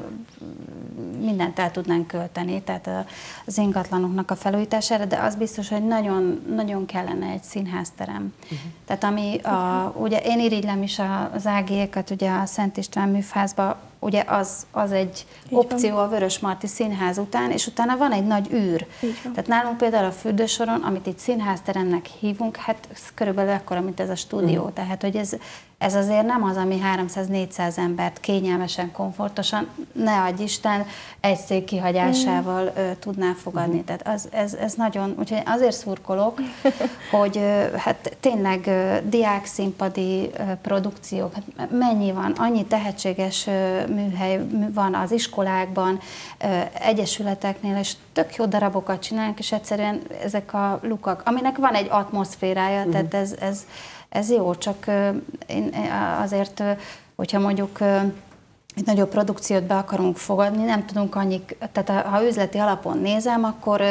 D: mindent el tudnánk költeni, tehát az ingatlanoknak a felújítására, de az biztos, hogy nagyon, nagyon kellene egy színházterem. Tehát ugye én irigylem is az Ágiékat, ugye a Szent István műfázba, ugye az egy opció a Vörösmarty Színház után, és utána van egy nagy űr. Tehát nálunk például a fürdősoron, amit itt színházteremnek hívunk, hát körülbelül akkora, mint ez a stúdió. Tehát, hogy ez azért nem az, ami 300-400 embert kényelmesen, komfortosan, ne adj Isten, egy szék kihagyásával tudná fogadni. Tehát ez nagyon, úgyhogy azért szurkolok, hogy hát tényleg diákszínpadi produkciók, hát mennyi van, annyi tehetséges műhely van az iskolákban, egyesületeknél, és tök jó darabokat csinálnak, és egyszerűen ezek a lukak, aminek van egy atmoszférája, tehát ez jó, csak én azért, hogyha mondjuk egy nagyobb produkciót be akarunk fogadni, nem tudunk tehát ha üzleti alapon nézem, akkor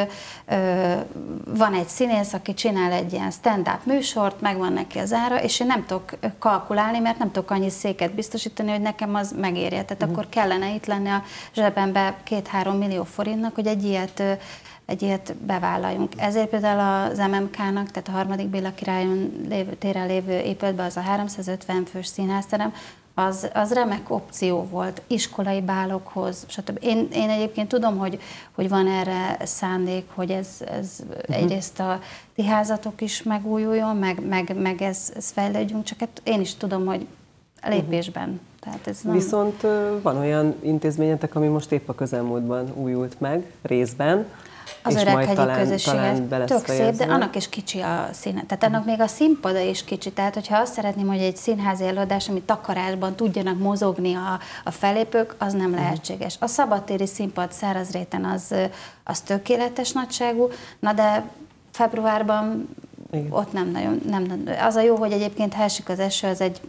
D: van egy színész, aki csinál egy ilyen stand-up műsort, megvan neki az ára, és én nem tudok kalkulálni, mert nem tudok annyi széket biztosítani, hogy nekem az megérje. Tehát akkor kellene itt lenni a zsebembe 2-3 millió forintnak, hogy egy ilyet bevállaljunk. Ezért például az MMK-nak, tehát a 3. Béla királyon téren lévő épületben az a 350 fős színházterem, az remek opció volt iskolai bálokhoz, stb. Én egyébként tudom, hogy van erre szándék, hogy ez egyrészt a ti házatok is megújuljon, meg ez fejlődjünk, csak hát én is tudom, hogy lépésben. Tehát ez nem...
A: Viszont van olyan intézményetek, ami most épp a közelmúltban újult meg, részben,
D: az Öreghegyi Közösséget tök szép, de annak is kicsi a színe. Tehát annak még a színpada is kicsi. Tehát, hogyha azt szeretném, hogy egy színházi előadás, ami takarásban tudjanak mozogni a fellépők, az nem lehetséges. A szabadtéri színpad Szárazréten az tökéletes nagyságú, na de februárban ott nem nagyon. Az a jó, hogy egyébként ha esik az eső, az egy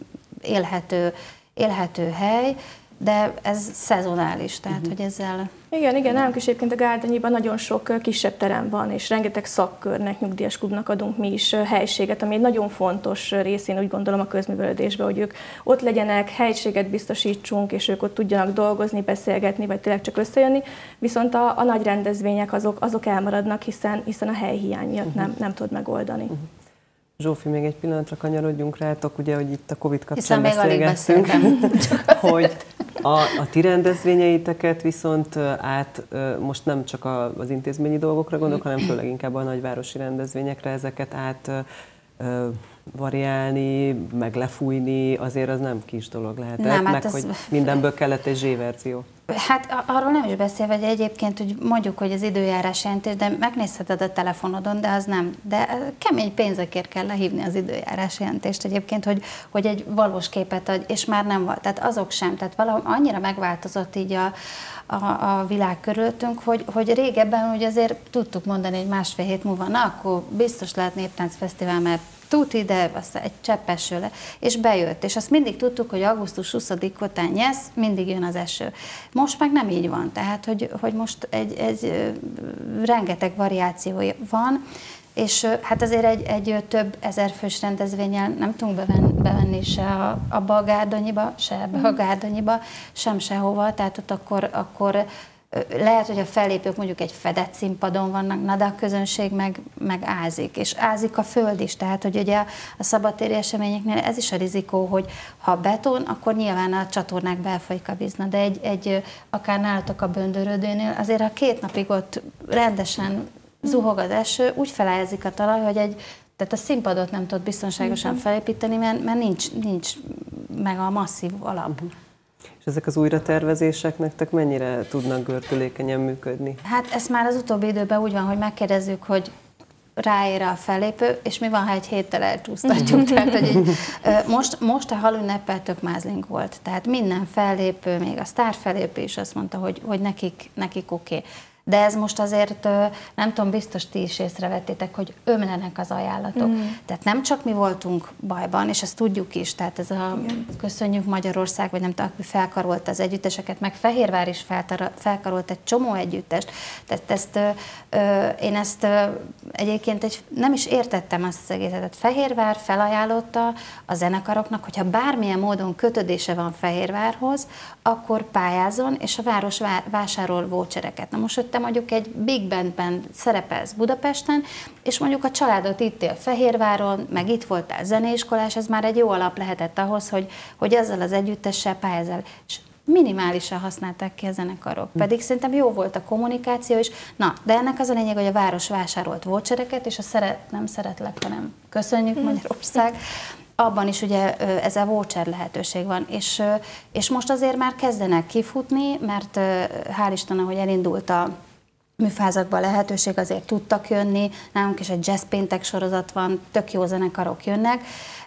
D: élhető hely, de ez szezonális, tehát hogy ezzel...
C: Igen, nálunk is egyébként a Gárdonyiban nagyon sok kisebb terem van, és rengeteg szakkörnek, nyugdíjas klubnak adunk mi is helységet, ami egy nagyon fontos részén úgy gondolom a közművelődésben, hogy ők ott legyenek, helységet biztosítsunk, és ők ott tudjanak dolgozni, beszélgetni, vagy tényleg csak összejönni, viszont a nagy rendezvények azok elmaradnak, hiszen a helyhiány miatt nem tud megoldani.
A: Zsófi, még egy pillanatra kanyarodjunk rátok, ugye, hogy itt a Covid kapcsán beszélgettünk, hogy a ti rendezvényeiteket viszont most nem csak az intézményi dolgokra gondolok, hanem főleg inkább a nagyvárosi rendezvényekre, ezeket variálni, meg lefújni, azért az nem kis dolog lehetett, meg hogy mindenből kellett egy Z-verzió.
D: Hát arról nem is beszélve, hogy egyébként, hogy mondjuk, hogy az időjárás jelentés, de megnézheted a telefonodon, de az nem. De kemény pénzekért kell lehívni az időjárás jelentést egyébként, hogy egy valós képet adj, és már nem van. Tehát azok sem. Tehát valahogy annyira megváltozott így a világ körülöttünk, hogy régebben ugye azért tudtuk mondani, hogy 1,5 hét múlva, na akkor biztos lehet néptáncfesztivál, mert tuti, de aztán egy csepp eső le, és bejött. És azt mindig tudtuk, hogy augusztus 20 után nyesz, mindig jön az eső. Most meg nem így van, tehát, hogy most egy rengeteg variáció van, és hát azért egy több ezer fős rendezvénnyel nem tudunk bevenni se abba a Gárdonyiba, se ebbe a Gárdonyiba, sem sehova, tehát ott akkor lehet, hogy a fellépők mondjuk egy fedett színpadon vannak, na de a közönség meg ázik, és ázik a föld is, tehát hogy ugye a szabadtéri eseményeknél ez is a rizikó, hogy ha beton, akkor nyilván a csatornák belfolyik a víz, de egy akár nálatok a Böndörődőnél azért ha 2 napig ott rendesen zuhog az eső, úgy felázik a talaj, hogy tehát a színpadot nem tudod biztonságosan felépíteni, mert nincs meg a masszív alap.
A: És ezek az újratervezések nektek mennyire tudnak gördülékenyen működni?
D: Hát ez már az utóbbi időben úgy van, hogy megkérdezzük, hogy ráér a fellépő, és mi van, ha egy héttel elcsúsztatjuk. Tehát, hogy most a halünneppel tök mázlink volt. Tehát minden fellépő, még a sztár fellépő is azt mondta, hogy nekik oké. De ez most azért, nem tudom, biztos ti is észrevettétek, hogy ömlenek az ajánlatok. Tehát nem csak mi voltunk bajban, és ezt tudjuk is, tehát ez a Köszönjük Magyarország, vagy nem tudom, aki felkarolta az együtteseket, meg Fehérvár is felkarolt egy csomó együttest. Tehát én ezt egyébként nem is értettem azt az egészet. Tehát Fehérvár felajánlotta a zenekaroknak, hogyha bármilyen módon kötődése van Fehérvárhoz, akkor pályázon, és a város vásárol vouchereket. Na most, hogy te mondjuk egy big bandben szerepelsz Budapesten, és mondjuk a családot itt él Fehérváron, meg itt voltál zeneiskolás, ez már egy jó alap lehetett ahhoz, hogy ezzel az együttessel pályázol. És minimálisan használták ki a zenekarok. Pedig szerintem jó volt a kommunikáció is. Na, de ennek az a lényeg, hogy a város vásárolt vouchereket, és nem szeretlek, hanem köszönjük Magyarország. Abban is ugye ez a voucher lehetőség van, és most azért már kezdenek kifutni, mert hál' Isten, ahogy elindult a műfázakban lehetőség, azért tudtak jönni, nálunk is egy jazz péntek sorozat van, tök jó zenekarok jönnek,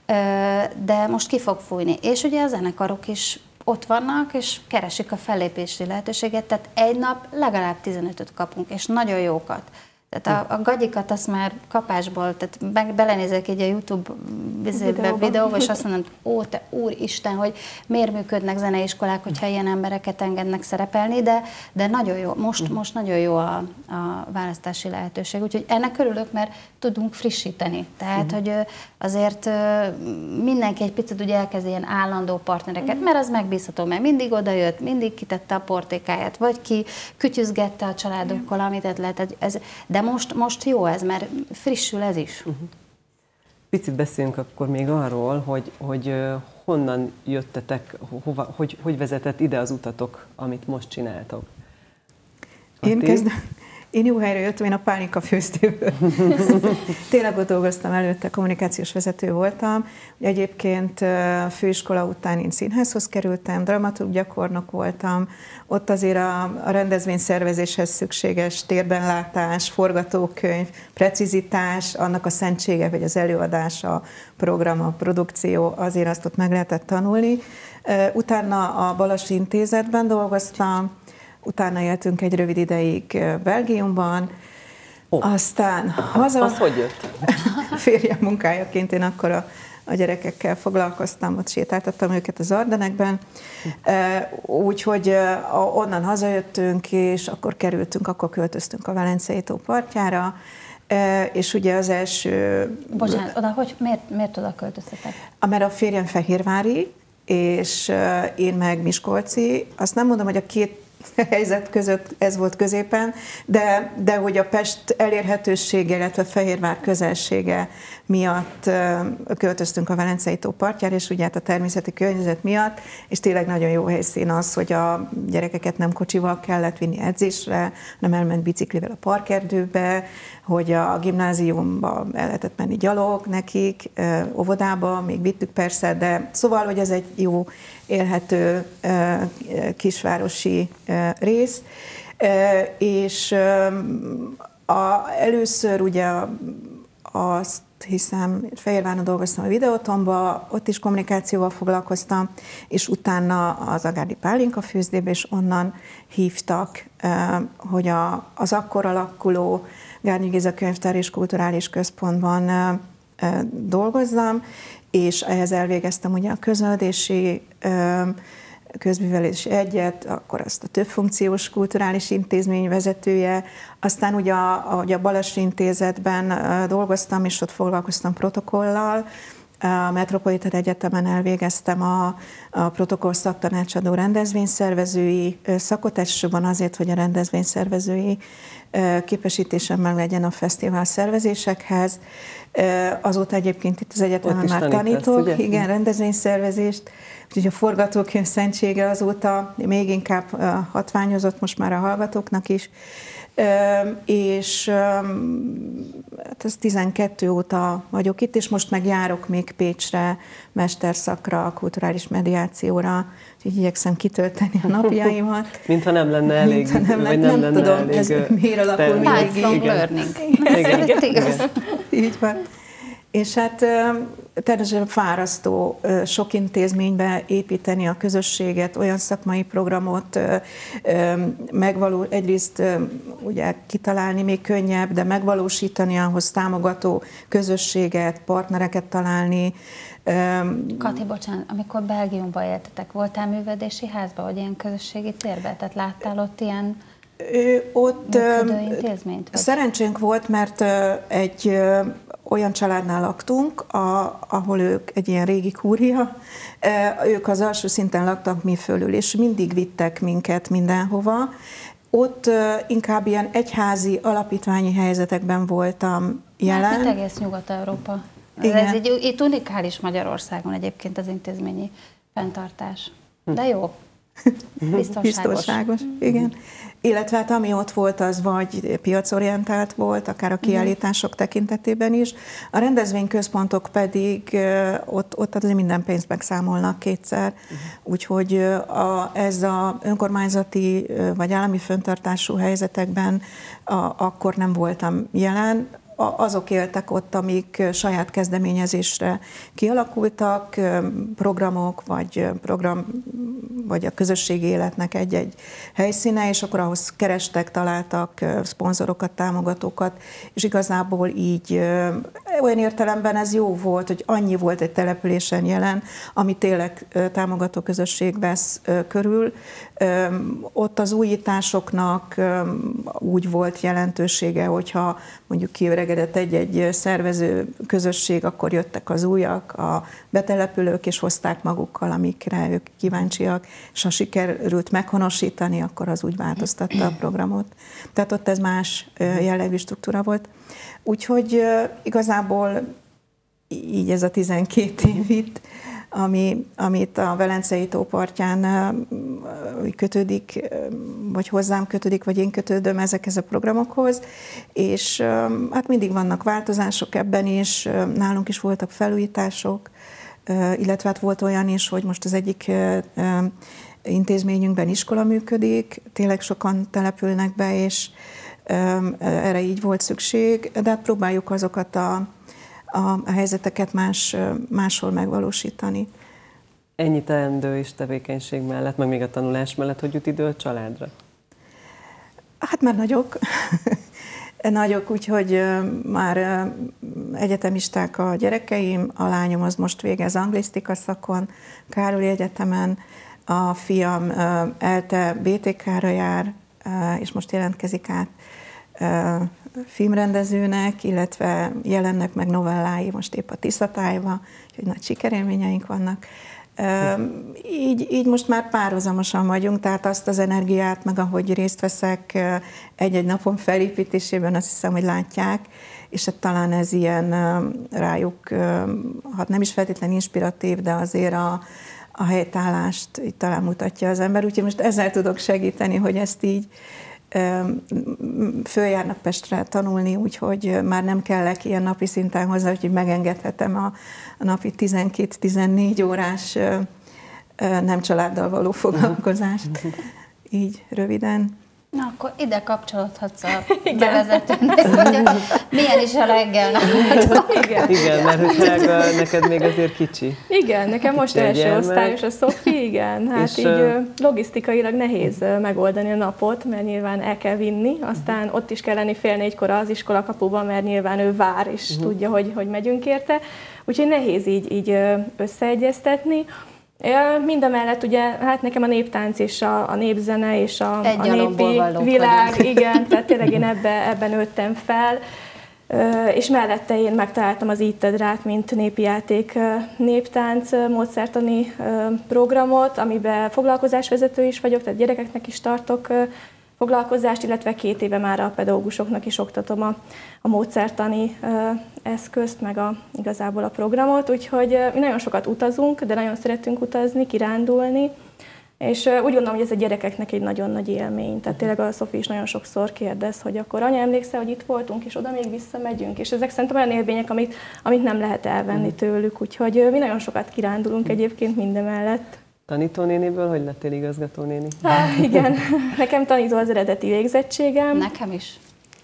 D: de most ki fog fújni. És ugye a zenekarok is ott vannak, és keresik a fellépési lehetőséget, tehát egy nap legalább 15-öt kapunk, és nagyon jókat. Tehát a gagyikat azt már kapásból, tehát belenézek így a YouTube videóba, és azt mondom, ó, te úristen, hogy miért működnek zeneiskolák, hogyha ilyen embereket engednek szerepelni, de nagyon jó, most nagyon jó a választási lehetőség. Úgyhogy ennek örülök, mert tudunk frissíteni. Tehát, hogy azért mindenki egy picit ugye elkezd ilyen állandó partnereket, mert az megbízható, mert mindig odajött, mindig kitette a portékáját, vagy ki kütyüzgette a családokkal, amit lehet. De most jó ez, mert frissül ez is.
A: Picit beszéljünk akkor még arról, hogy honnan jöttetek, hogy vezetett ide az utatok, amit most csináltok.
B: Én jó helyre jöttem, én a Pálinka főzdéből. Tényleg ott dolgoztam előtte, kommunikációs vezető voltam. Egyébként főiskola után én színházhoz kerültem, dramaturg gyakornok voltam. Ott azért a rendezvényszervezéshez szükséges térbenlátás, forgatókönyv, precizitás, annak a szentsége, vagy az előadás, a program, a produkció, azért azt ott meg lehetett tanulni. Utána a Balassi Intézetben dolgoztam, utána éltünk egy rövid ideig Belgiumban, aztán haza...
A: Az hogy jött?
B: Férjem munkájaként én akkor a gyerekekkel foglalkoztam, ott sétáltattam őket az Ardenekben, úgyhogy onnan hazajöttünk, és akkor költöztünk a Velencei tó partjára, és ugye az első...
D: Bocsánat, miért oda költöztetek?
B: Mert a férjem fehérvári, és én meg miskolci. Azt nem mondom, hogy a két helyzet között ez volt középen, de hogy a Pest elérhetősége, illetve Fehérvár közelsége miatt költöztünk a Velencei tó partjára, és ugye hát a természeti környezet miatt, és tényleg nagyon jó helyszín az, hogy a gyerekeket nem kocsival kellett vinni edzésre, hanem elment biciklivel a parkerdőbe, hogy a gimnáziumba el lehetett menni gyalog nekik, óvodába, még vittük persze, de szóval, hogy ez egy jó élhető kisvárosi rész, és először ugye azt hiszem, Fehérváron dolgoztam a Videótonban, ott is kommunikációval foglalkoztam, és utána az Agárdi Pálinka főzdébe, és onnan hívtak, hogy az akkor alakuló Gárnyi Géza Könyvtár és Kulturális Központban dolgozzam, és ehhez elvégeztem ugye a közművelési közművelési egyet, akkor azt a többfunkciós kulturális intézmény vezetője, aztán ugye a Balassi Intézetben dolgoztam, és ott foglalkoztam protokollal, a Metropolitan Egyetemen elvégeztem a protokoll szaktanácsadó rendezvényszervezői szakot, elsősorban azért, hogy a rendezvényszervezői képesítésem meg legyen a fesztivál szervezésekhez. Azóta egyébként itt az egyetemen már tanítok, igen, rendezvényszervezést, úgyhogy a forgatókönyv szentsége azóta még inkább hatványozott most már a hallgatóknak is. És ez 12 óta vagyok itt, és most meg járok még Pécsre, mesterszakra, kulturális mediációra, úgyhogy igyekszem kitölteni a napjaimat.
A: Mintha nem lenne elég, vagy nem lenne
B: tudom,
A: elég.
B: Ez miért alakul mindig
D: Lifelong learning.
B: Igen. Így van. És hát természetesen fárasztó sok intézménybe építeni a közösséget, olyan szakmai programot egyrészt ugye kitalálni még könnyebb, de megvalósítani, ahhoz támogató közösséget, partnereket találni.
D: Kati, bocsánat, amikor Belgiumban éltetek, voltál művelődési házban, vagy ilyen közösségi térben? Tehát láttál ott ilyen működő intézményt? Vagy?
B: Szerencsénk volt, mert egy olyan családnál laktunk, ahol ők egy ilyen régi kúria, ők az alsó szinten laktak mi fölül, és mindig vittek minket mindenhova. Ott inkább ilyen egyházi, alapítványi helyzetekben voltam jelen.
D: Hát itt egész Nyugat-Európa. Ez itt unikális Magyarországon egyébként az intézményi fenntartás. De jó.
B: Biztonságos. Igen. Illetve hát ami ott volt, az vagy piacorientált volt, akár a kiállítások tekintetében is. A rendezvényközpontok pedig ott azért minden pénzt megszámolnak kétszer. Úgyhogy ez az önkormányzati vagy állami fenntartású helyzetekben akkor nem voltam jelen. Azok éltek ott, amik saját kezdeményezésre kialakultak, programok, vagy a közösségi életnek egy-egy helyszíne, és akkor ahhoz kerestek, találtak szponzorokat, támogatókat, és igazából így olyan értelemben ez jó volt, hogy annyi volt egy településen jelen, ami tényleg támogató közösség vesz körül. Ott az újításoknak úgy volt jelentősége, hogyha mondjuk kiöregedett egy-egy szervező közösség, akkor jöttek az újak, a betelepülők, és hozták magukkal, amikre ők kíváncsiak, és ha sikerült meghonosítani, akkor az úgy változtatta a programot. Tehát ott ez más jellegű struktúra volt. Úgyhogy igazából így ez a 12 év itt, amit a Velencei tó partján kötődik, vagy hozzám kötődik, vagy én kötődöm ezekhez a programokhoz, és hát mindig vannak változások ebben is, nálunk is voltak felújítások, illetve hát volt olyan is, hogy most az egyik intézményünkben iskola működik, tényleg sokan települnek be, és erre így volt szükség, de hát próbáljuk azokat a helyzeteket máshol megvalósítani.
A: Ennyi teendő és tevékenység mellett, meg még a tanulás mellett, hogy jut idő a családra?
B: Hát már nagyok. Nagyok, úgyhogy már egyetemisták a gyerekeim, a lányom az most végez anglisztika szakon, Károlyi Egyetemen, a fiam ELTE BTK-ra jár, és most jelentkezik át filmrendezőnek, illetve jelennek meg novellái most épp a Tiszatájba, úgyhogy nagy sikerélményeink vannak. Így most már párhuzamosan vagyunk, tehát azt az energiát, meg ahogy részt veszek egy-egy napon felépítésében, azt hiszem, hogy látják, és hát talán ez ilyen rájuk, hát nem is feltétlenül inspiratív, de azért a helytállást így talán mutatja az ember, úgyhogy most ezzel tudok segíteni, hogy ezt így följárnak Pestre tanulni, úgyhogy már nem kellek ilyen napi szinten hozzá, úgyhogy megengedhetem a napi 12-14 órás nem családdal való foglalkozást. Így röviden.
D: Na, akkor ide kapcsolódhatsz a bevezetőnek, milyen is a reggel.
A: Igen, mert hogy Helga, neked még azért kicsi.
C: Igen, nekem most első osztályos a Szofi, igen. Hát így logisztikailag nehéz megoldani a napot, mert nyilván el kell vinni, aztán ott is kell lenni 3:30 az iskola kapuban, mert nyilván ő vár, és tudja, hogy megyünk érte. Úgyhogy nehéz így összeegyeztetni. Mindemellett ugye, hát nekem a néptánc és a népzene és a népi világ, igen, tehát tényleg én ebben nőttem fel, és mellette én megtaláltam az Így tedd rát, mint népi játék néptánc módszertani programot, amiben foglalkozásvezető is vagyok, tehát gyerekeknek is tartok foglalkozást, illetve 2 éve már a pedagógusoknak is oktatom a módszertani eszközt, meg igazából a programot, úgyhogy mi nagyon sokat utazunk, de nagyon szeretünk utazni, kirándulni, és úgy gondolom, hogy ez a gyerekeknek egy nagyon nagy élmény. Tehát tényleg a Szofi is nagyon sokszor kérdez, hogy akkor anya, emlékszel, hogy itt voltunk, és oda még visszamegyünk, és ezek szerintem olyan élmények, amit nem lehet elvenni tőlük, úgyhogy mi nagyon sokat kirándulunk egyébként mindemellett.
A: Tanítónéniből hogy lettél igazgatónéni?
C: Igen, nekem tanító az eredeti végzettségem.
D: Nekem is.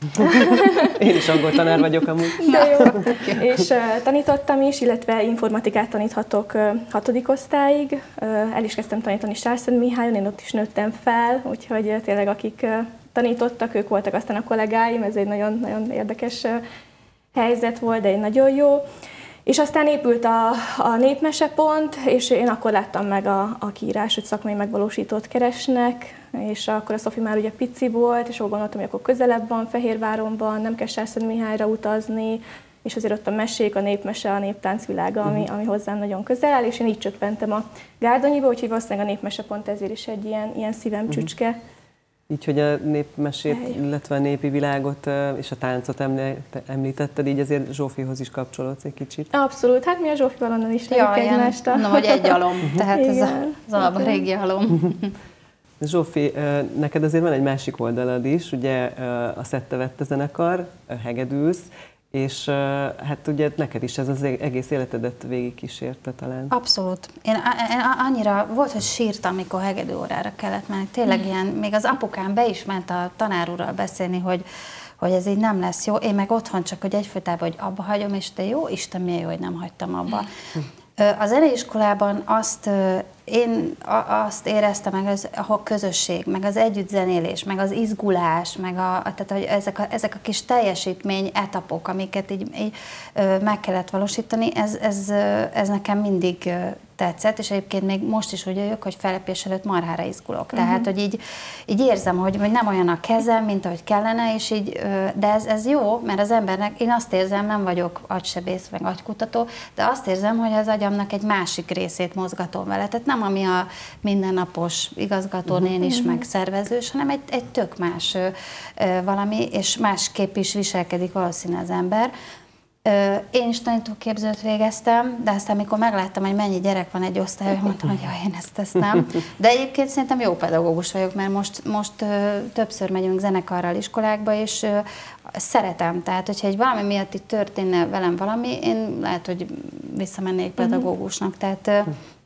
A: Én is angol tanár vagyok amúgy.
C: De jó. És tanítottam is, illetve informatikát taníthatok 6. osztályig. El is kezdtem tanítani Sárszentmihályon, én ott is nőttem fel, úgyhogy tényleg akik tanítottak, ők voltak aztán a kollégáim, ez egy nagyon, nagyon érdekes helyzet volt, de egy nagyon jó. És aztán épült a népmesepont, és én akkor láttam meg a kiírás, hogy szakmai megvalósítót keresnek, és akkor a Szofi már ugye pici volt, és úgy gondoltam, hogy akkor közelebb van, Fehérváron van, nem kell Sárszentmihályra utazni, és azért ott a mesék, a népmese, a néptáncvilága, ami hozzám nagyon közel áll, és én így csöppentem a Gárdonyiba, úgyhogy valószínűleg a népmesepont ezért is egy ilyen szívem csücske.
A: Így, hogy a népmesét, illetve a népi világot és a táncot említetted, így azért Zsófihoz is kapcsolódsz egy kicsit.
C: Abszolút, hát mi a Zsófival onnan ismerjük egymást.
D: Mondom, hogy egy alom, tehát ez az alap régi alom.
A: Zsófi, neked azért van egy másik oldalad is, ugye a Szedte Vette zenekar, hegedülsz, és hát ugye neked is ez az egész életedet végigkísérte talán.
D: Abszolút. Én annyira volt, hogy sírtam, amikor hegedű órára kellett menni. Tényleg ilyen, még az apukám be is ment a tanár úrral beszélni, hogy ez így nem lesz jó. Én meg otthon csak, hogy egyfolytában, hogy abba hagyom, és te jó Isten, milyen jó, hogy nem hagytam abba. Az zeneiskolában én azt éreztem meg, a közösség, meg az együttzenélés, meg az izgulás, meg tehát, hogy ezek a kis teljesítmény etapok, amiket így meg kellett valósítani, ez nekem mindig tetszett, és egyébként még most is úgy vagyok, hogy felépés előtt marhára izgulok. Tehát, hogy így érzem, hogy nem olyan a kezem, mint ahogy kellene, és így, de ez jó, mert az embernek, én azt érzem, nem vagyok agysebész, meg agykutató, de azt érzem, hogy az agyamnak egy másik részét mozgatom vele. Tehát nem ami a mindennapos igazgatónén is, meg szervezős, hanem egy tök más valami, és másképp is viselkedik valószínűleg az ember. Én is tanítóképzőt végeztem, de aztán amikor megláttam, hogy mennyi gyerek van egy osztályon, mondtam, hogy jaj, én ezt nem. De egyébként szerintem jó pedagógus vagyok, mert most többször megyünk zenekarral iskolákba, és szeretem. Tehát, hogyha egy valami miatt itt történne velem valami, én lehet, hogy visszamennék pedagógusnak. Tehát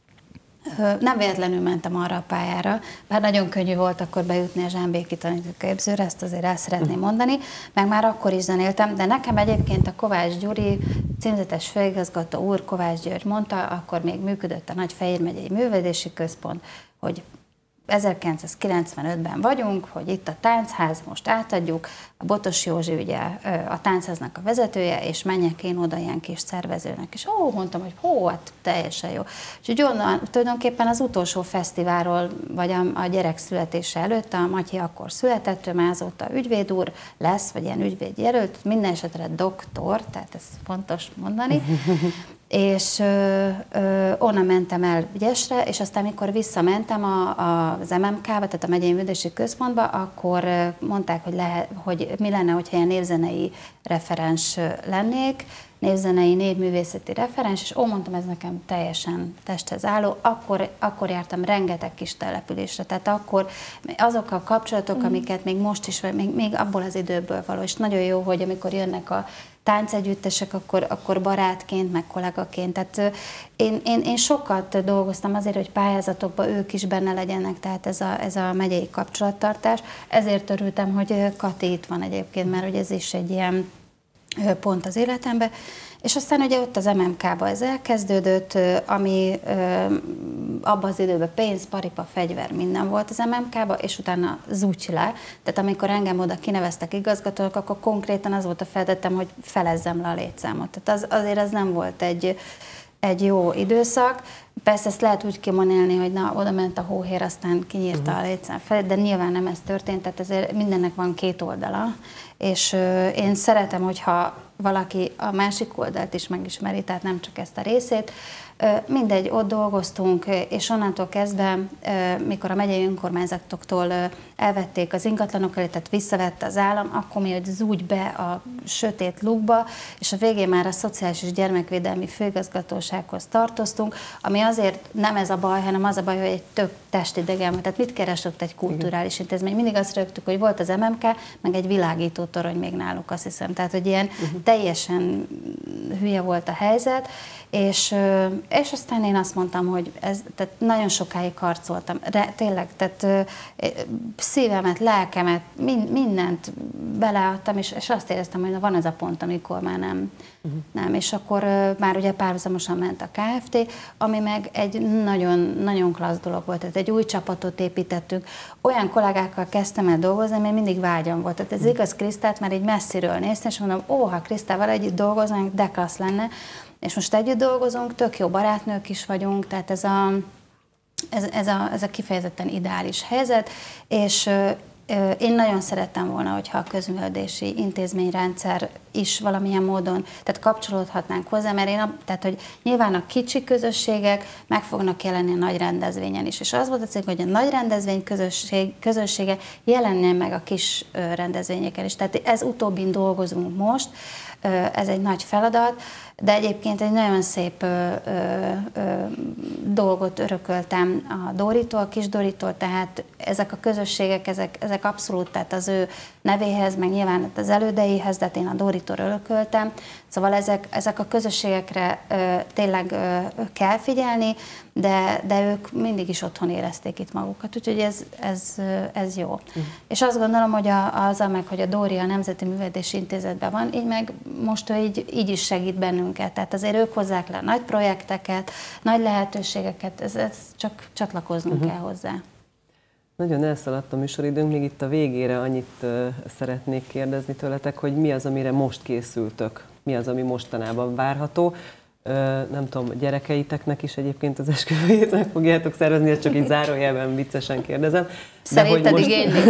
D: nem véletlenül mentem arra a pályára, bár nagyon könnyű volt akkor bejutni a Zsámbéki tanítóképzőre, ezt azért el szeretném mondani, meg már akkor is zenéltem, de nekem egyébként a Kovács Gyuri, címzetes főigazgató úr, Kovács György mondta, akkor még működött a Nagyfehér megyei művelődési központ, hogy 1995-ben vagyunk, hogy itt a táncház, most átadjuk, a Botos Józsi ugye a táncháznak a vezetője, és menjek én oda ilyen kis szervezőnek. És mondtam, hogy hát teljesen jó. És onnan tulajdonképpen az utolsó fesztiválról, vagy a gyerek születése előtt, a Matyi akkor született, ő már azóta ügyvéd úr lesz, vagy ilyen ügyvédjelölt, minden esetre doktor, tehát ez fontos mondani. És onnan mentem el Ügyesre, és aztán, amikor visszamentem az MMK-ba, tehát a Megyei Művelődési Központba, akkor mondták, hogy mi lenne, hogyha ilyen névzenei referens lennék, névzenei, névművészeti referens, és mondtam, ez nekem teljesen testhez álló. Akkor jártam rengeteg kis településre, tehát akkor azok a kapcsolatok, amiket még most is, még abból az időből való, és nagyon jó, hogy amikor jönnek a táncegyüttesek, akkor barátként, meg kollégaként. Tehát én sokat dolgoztam azért, hogy pályázatokban ők is benne legyenek, tehát ez a megyei kapcsolattartás. Ezért örültem, hogy Kati itt van egyébként, mert hogy ez is egy ilyen pont az életemben. És aztán ugye ott az MMK-ba ez elkezdődött, ami abban az időben pénz, paripa, fegyver, minden volt az MMK-ba, és utána zúgy le. Tehát amikor engem oda kineveztek igazgatónak, akkor konkrétan az volt a feladatom, hogy felezzem le a létszámot. Tehát azért ez nem volt egy jó időszak. Persze ezt lehet úgy kimondani, hogy na, oda ment a hóhér, aztán kinyírta a létszám felé, de nyilván nem ez történt, tehát ezért mindennek van két oldala. És én szeretem, hogyha valaki a másik oldalt is megismeri, tehát nem csak ezt a részét. Mindegy, ott dolgoztunk, és onnantól kezdve, mikor a megyei önkormányzatoktól elvették az ingatlanokat, tehát visszavette az állam, akkor mi hogy zúgy be a sötét lukba, és a végén már a Szociális és Gyermekvédelmi Főigazgatósághoz tartoztunk, ami azért nem ez a baj, hanem az a baj, hogy egy tök testidegen, tehát mit keresett egy kulturális intézmény. Mindig azt rögtük, hogy volt az MMK, meg egy világító torony még náluk, azt hiszem. Tehát, hogy ilyen teljesen hülye volt a helyzet, és aztán én azt mondtam, hogy tehát nagyon sokáig harcoltam, tényleg, tehát szívemet, lelkemet, mindent beleadtam, és azt éreztem, hogy van ez a pont, amikor már nem. És akkor már ugye párhuzamosan ment a Kft., ami meg egy nagyon klassz dolog volt, tehát egy új csapatot építettünk, olyan kollégákkal kezdtem el dolgozni, mert mindig vágyam volt. Tehát ez igaz, Krisztát már így messziről néztem, és mondom, ha Krisztával együtt dolgozunk, de klassz lenne. És most együtt dolgozunk, tök jó barátnők is vagyunk, tehát ez a kifejezetten ideális helyzet, és én nagyon szerettem volna, hogyha a közművelődési intézményrendszer is valamilyen módon, tehát kapcsolódhatnánk hozzá, mert tehát, hogy nyilván a kicsi közösségek meg fognak jelenni a nagy rendezvényen is. És az volt a cél, hogy a nagy rendezvény közössége jelenjen meg a kis rendezvényeken is. Tehát ez utóbbin dolgozunk most, ez egy nagy feladat, de egyébként egy nagyon szép dolgot örököltem a Doritól, a kis Doritól, tehát ezek a közösségek, ezek abszolút, tehát az ő nevéhez, meg nyilván az elődeihez, de én a Doritól örököltem. Szóval ezek a közösségekre tényleg kell figyelni, de ők mindig is otthon érezték itt magukat, úgyhogy ez jó. És azt gondolom, hogy azzal meg, hogy a Dóri a Nemzeti Művelődési Intézetben van, így meg most ő így is segít bennünket. Tehát azért ők hozzák le nagy projekteket, nagy lehetőségeket, ez csak csatlakoznunk kell hozzá.
A: Nagyon elszaladt a műsoridőnk, még itt a végére annyit szeretnék kérdezni tőletek, hogy mi az, amire most készültök, mi az, ami mostanában várható. Nem tudom, gyerekeiteknek is egyébként az esküvőjét meg fogjátok szervezni, ezt csak így zárójelben viccesen kérdezem.
D: Szerinted most... igénylik?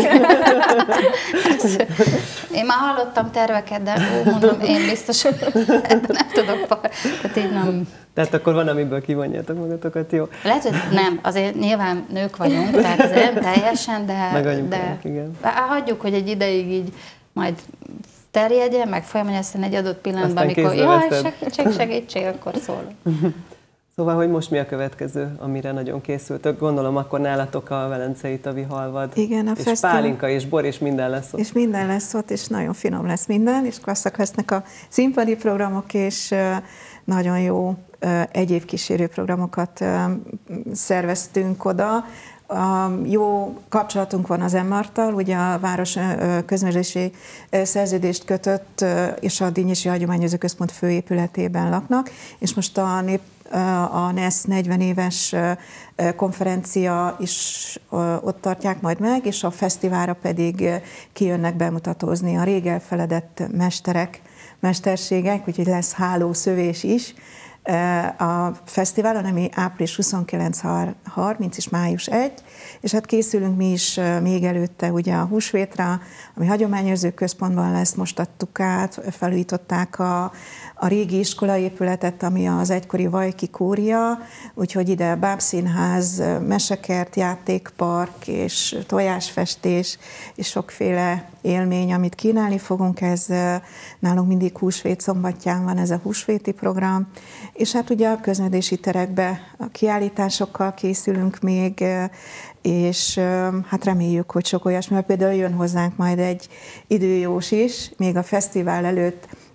D: Én már hallottam terveket, de mondom, én biztos, hogy nem tudok. Tehát így nem.
A: Tehát akkor van, amiből kivonjátok magatokat, jó?
D: Lehet, hogy nem, azért nyilván nők vagyunk, tehát azért nem teljesen, de
A: igen.
D: Hagyjuk, hogy egy ideig így majd terjedjen, meg folyamodjon, aztán egy adott pillanatban, amikor segítség, akkor szól.
A: Szóval, hogy most mi a következő, amire nagyon készültök? Gondolom, akkor nálatok a Velencei Tavi Halvad.
B: Igen, a
A: és fesztivál. Pálinka, és bor, és minden lesz ott.
B: És minden lesz ott, és nagyon finom lesz minden, és klasszak lesznek a színpadi programok, és nagyon jó egyéb kísérőprogramokat szerveztünk oda. Jó kapcsolatunk van az MR-tal, ugye a város közművelési szerződést kötött, és a Dínyesi Hagyományőrző Központ főépületében laknak, és most a NESZ 40 éves konferencia is ott tartják majd meg, és a fesztiválra pedig kijönnek bemutatózni a rég elfeledett mesterségek, úgyhogy lesz hálószövés is a fesztiválon, ami április 29-30 és május 1, és hát készülünk mi is még előtte ugye a húsvétra, ami hagyományőrző központban lesz, most adtuk át, felújították a régi iskolaépületet, ami az egykori Vajki Kúria, úgyhogy ide bábszínház, mesekert, játékpark és tojásfestés és sokféle élmény, amit kínálni fogunk, ez nálunk mindig húsvét szombatján van ez a húsvéti program, és hát ugye a közművelési terekbe a kiállításokkal készülünk még, és hát reméljük, hogy sok olyasmi, mert például jön hozzánk majd egy időjós is, még a fesztivál előtt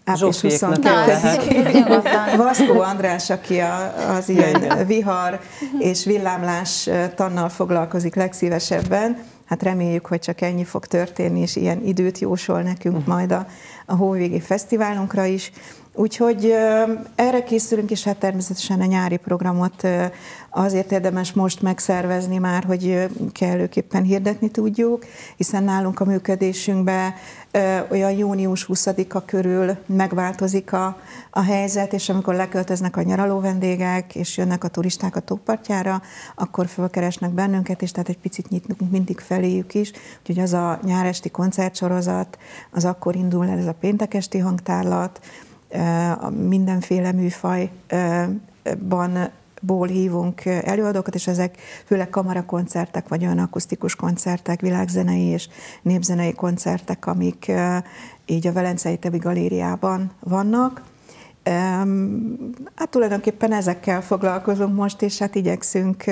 B: április 22-én. Vaszkó András, aki az ilyen vihar és villámlás tannal foglalkozik legszívesebben, hát reméljük, hogy csak ennyi fog történni, és ilyen időt jósol nekünk majd a hóvégi fesztiválunkra is. Úgyhogy erre készülünk, és hát természetesen a nyári programot azért érdemes most megszervezni már, hogy kellőképpen hirdetni tudjuk, hiszen nálunk a működésünkben olyan június 20-a körül megváltozik a helyzet, és amikor leköltöznek a nyaraló vendégek, és jönnek a turisták a tópartjára, akkor felkeresnek bennünket, és tehát egy picit nyitunk mindig feléjük is, úgyhogy az a nyáresti koncertsorozat, az akkor indul el, ez a péntekesti hangtárlat, mindenféle műfajból hívunk előadókat, és ezek főleg kamarakoncertek, vagy olyan akusztikus koncertek, világzenei és népzenei koncertek, amik így a Velencei Tevi Galériában vannak. Hát tulajdonképpen ezekkel foglalkozunk most, és hát igyekszünk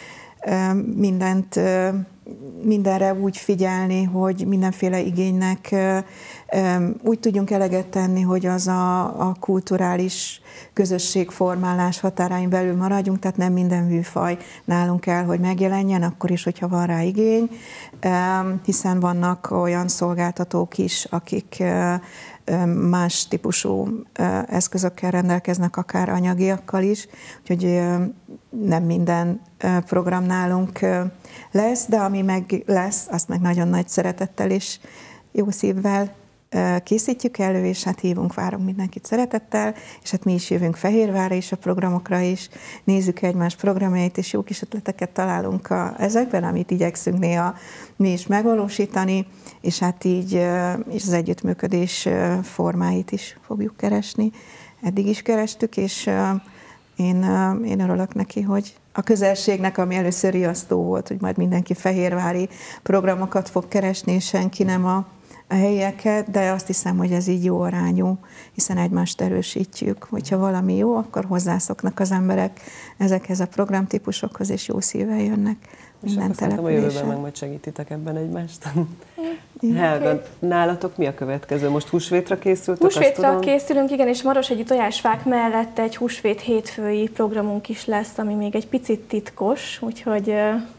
B: mindenre úgy figyelni, hogy mindenféle igénynek úgy tudjunk eleget tenni, hogy az a kulturális közösségformálás határain belül maradjunk, tehát nem minden műfaj nálunk kell, hogy megjelenjen, akkor is, hogyha van rá igény, hiszen vannak olyan szolgáltatók is, akik más típusú eszközökkel rendelkeznek, akár anyagiakkal is, úgyhogy nem minden program nálunk lesz, de ami meg lesz, azt meg nagyon nagy szeretettel és jó szívvel készítjük elő, és hát hívunk, várunk mindenkit szeretettel, és hát mi is jövünk Fehérvárra is a programokra is, nézzük egymás programjait, és jó kis ötleteket találunk ezekben, amit igyekszünk néha mi is megvalósítani, és hát így és az együttműködés formáit is fogjuk keresni. Eddig is kerestük, és én örülök neki, hogy a közelségnek, ami először riasztó volt, hogy majd mindenki fehérvári programokat fog keresni, és senki nem a helyieket, de azt hiszem, hogy ez így jó arányú, hiszen egymást erősítjük. Hogyha valami jó, akkor hozzászoknak az emberek ezekhez a programtípusokhoz, és jó szívvel jönnek minden településen.
A: A jövőben meg majd segítitek ebben egymást. Helga, nálatok mi a következő? Most húsvétra készültök?
C: Húsvétra készülünk, igen, és Marosegyi tojásfák mellett egy húsvét hétfői programunk is lesz, ami még egy picit titkos, úgyhogy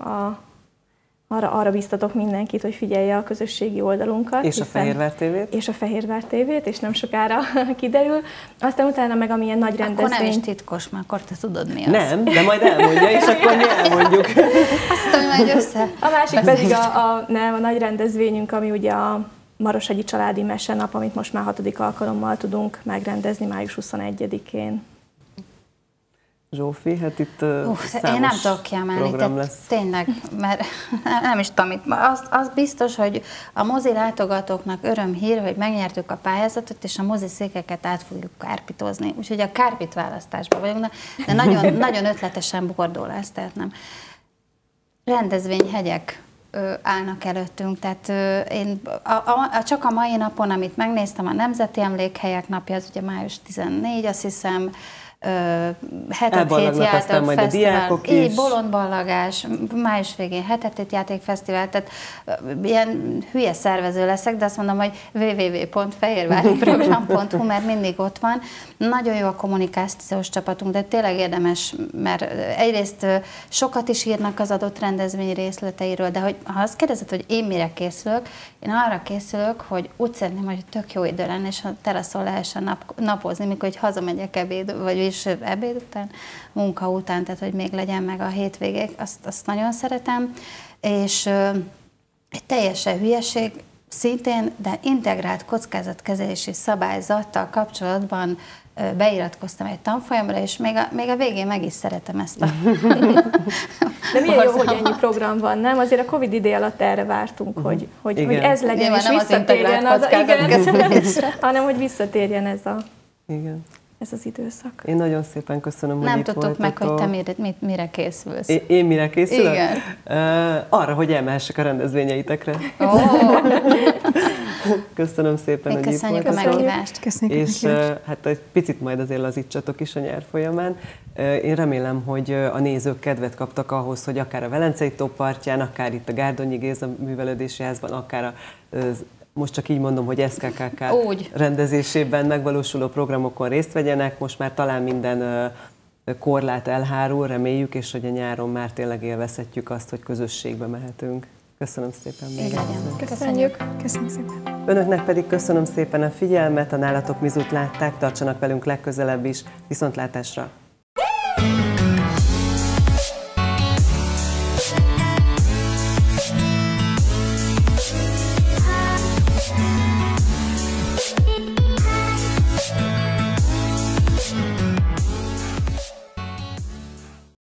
C: arra biztatok mindenkit, hogy figyelje a közösségi oldalunkat.
A: És a Fehérvár TV-t.
C: És a Fehérvár TV-t, és nem sokára kiderül. Aztán utána meg amilyen nagy rendezvény.
D: Akkor nem is titkos, mert akkor te tudod mi az.
A: Nem, de majd elmondja, és akkor mi elmondjuk.
D: Azt tudom, hogy össze.
C: A másik pedig a nagy rendezvényünk, ami ugye a Marosegyi Családi Mesenap, amit most már 6. alkalommal tudunk megrendezni május 21-én.
A: Zsófi, hát itt
D: én nem tudok kiemelni, tényleg, mert nem is tudom, az biztos, hogy a mozi látogatóknak örömhír, hogy megnyertük a pályázatot, és a mozi székeket át fogjuk kárpitozni. Úgyhogy a kárpit választásban vagyunk, de nagyon, nagyon ötletesen bordó lesz, tehát nem. Rendezvényhegyek állnak előttünk, tehát én csak a mai napon, amit megnéztem, a Nemzeti Emlékhelyek napja, az ugye május 14, azt hiszem, hetet hét játékfesztivál, így bolondballagás, május végén hetet hét játékfesztivál, tehát ilyen hülye szervező leszek, de azt mondom, hogy www.fehérváriprogram.hu, mert mindig ott van. Nagyon jó a kommunikációs csapatunk, de tényleg érdemes, mert egyrészt sokat is írnak az adott rendezvény részleteiről, de hogy, ha azt kérdezed, hogy én mire készülök, én arra készülök, hogy úgy szeretném, hogy tök jó idő lenne, és a teraszon lehessen napozni, mikor hazamegyek ebéd, vagy is ebéd után, munka után, tehát hogy még legyen meg a hétvégék, azt nagyon szeretem, és egy teljesen hülyeség szintén, de integrált kockázatkezelési szabályzattal kapcsolatban beiratkoztam egy tanfolyamra, és még a végén meg is szeretem ezt a...
C: De milyen jó, hogy ennyi program van, nem? Azért a Covid idő alatt erre vártunk, hogy ez legyen, és visszatérjen hanem hogy visszatérjen ez az időszak.
A: Én nagyon szépen köszönöm,
D: nem
A: hogy itt
D: tudtuk meg, hogy te mire készülsz.
A: Én mire készülök?
D: Igen.
A: Arra, hogy elmehessek a rendezvényeitekre. Köszönöm szépen, hogy itt voltatok.
D: Köszönjük a meghívást.
A: És hát egy picit majd azért lazítsatok is a nyár folyamán. Én remélem, hogy a nézők kedvet kaptak ahhoz, hogy akár a Velencei tó partján, akár itt a Gárdonyi Géza Művelődési Házban, akár a most csak így mondom, hogy SKKK rendezésében megvalósuló programokon részt vegyenek. Most már talán minden korlát elhárul, reméljük, és hogy a nyáron már tényleg élvezhetjük azt, hogy közösségbe mehetünk. Köszönöm szépen még egyszer.
C: Köszönjük.
B: Köszönjük szépen.
A: Önöknek pedig köszönöm szépen a figyelmet, a Nálatok Mizut látták, tartsanak velünk legközelebb is, viszontlátásra!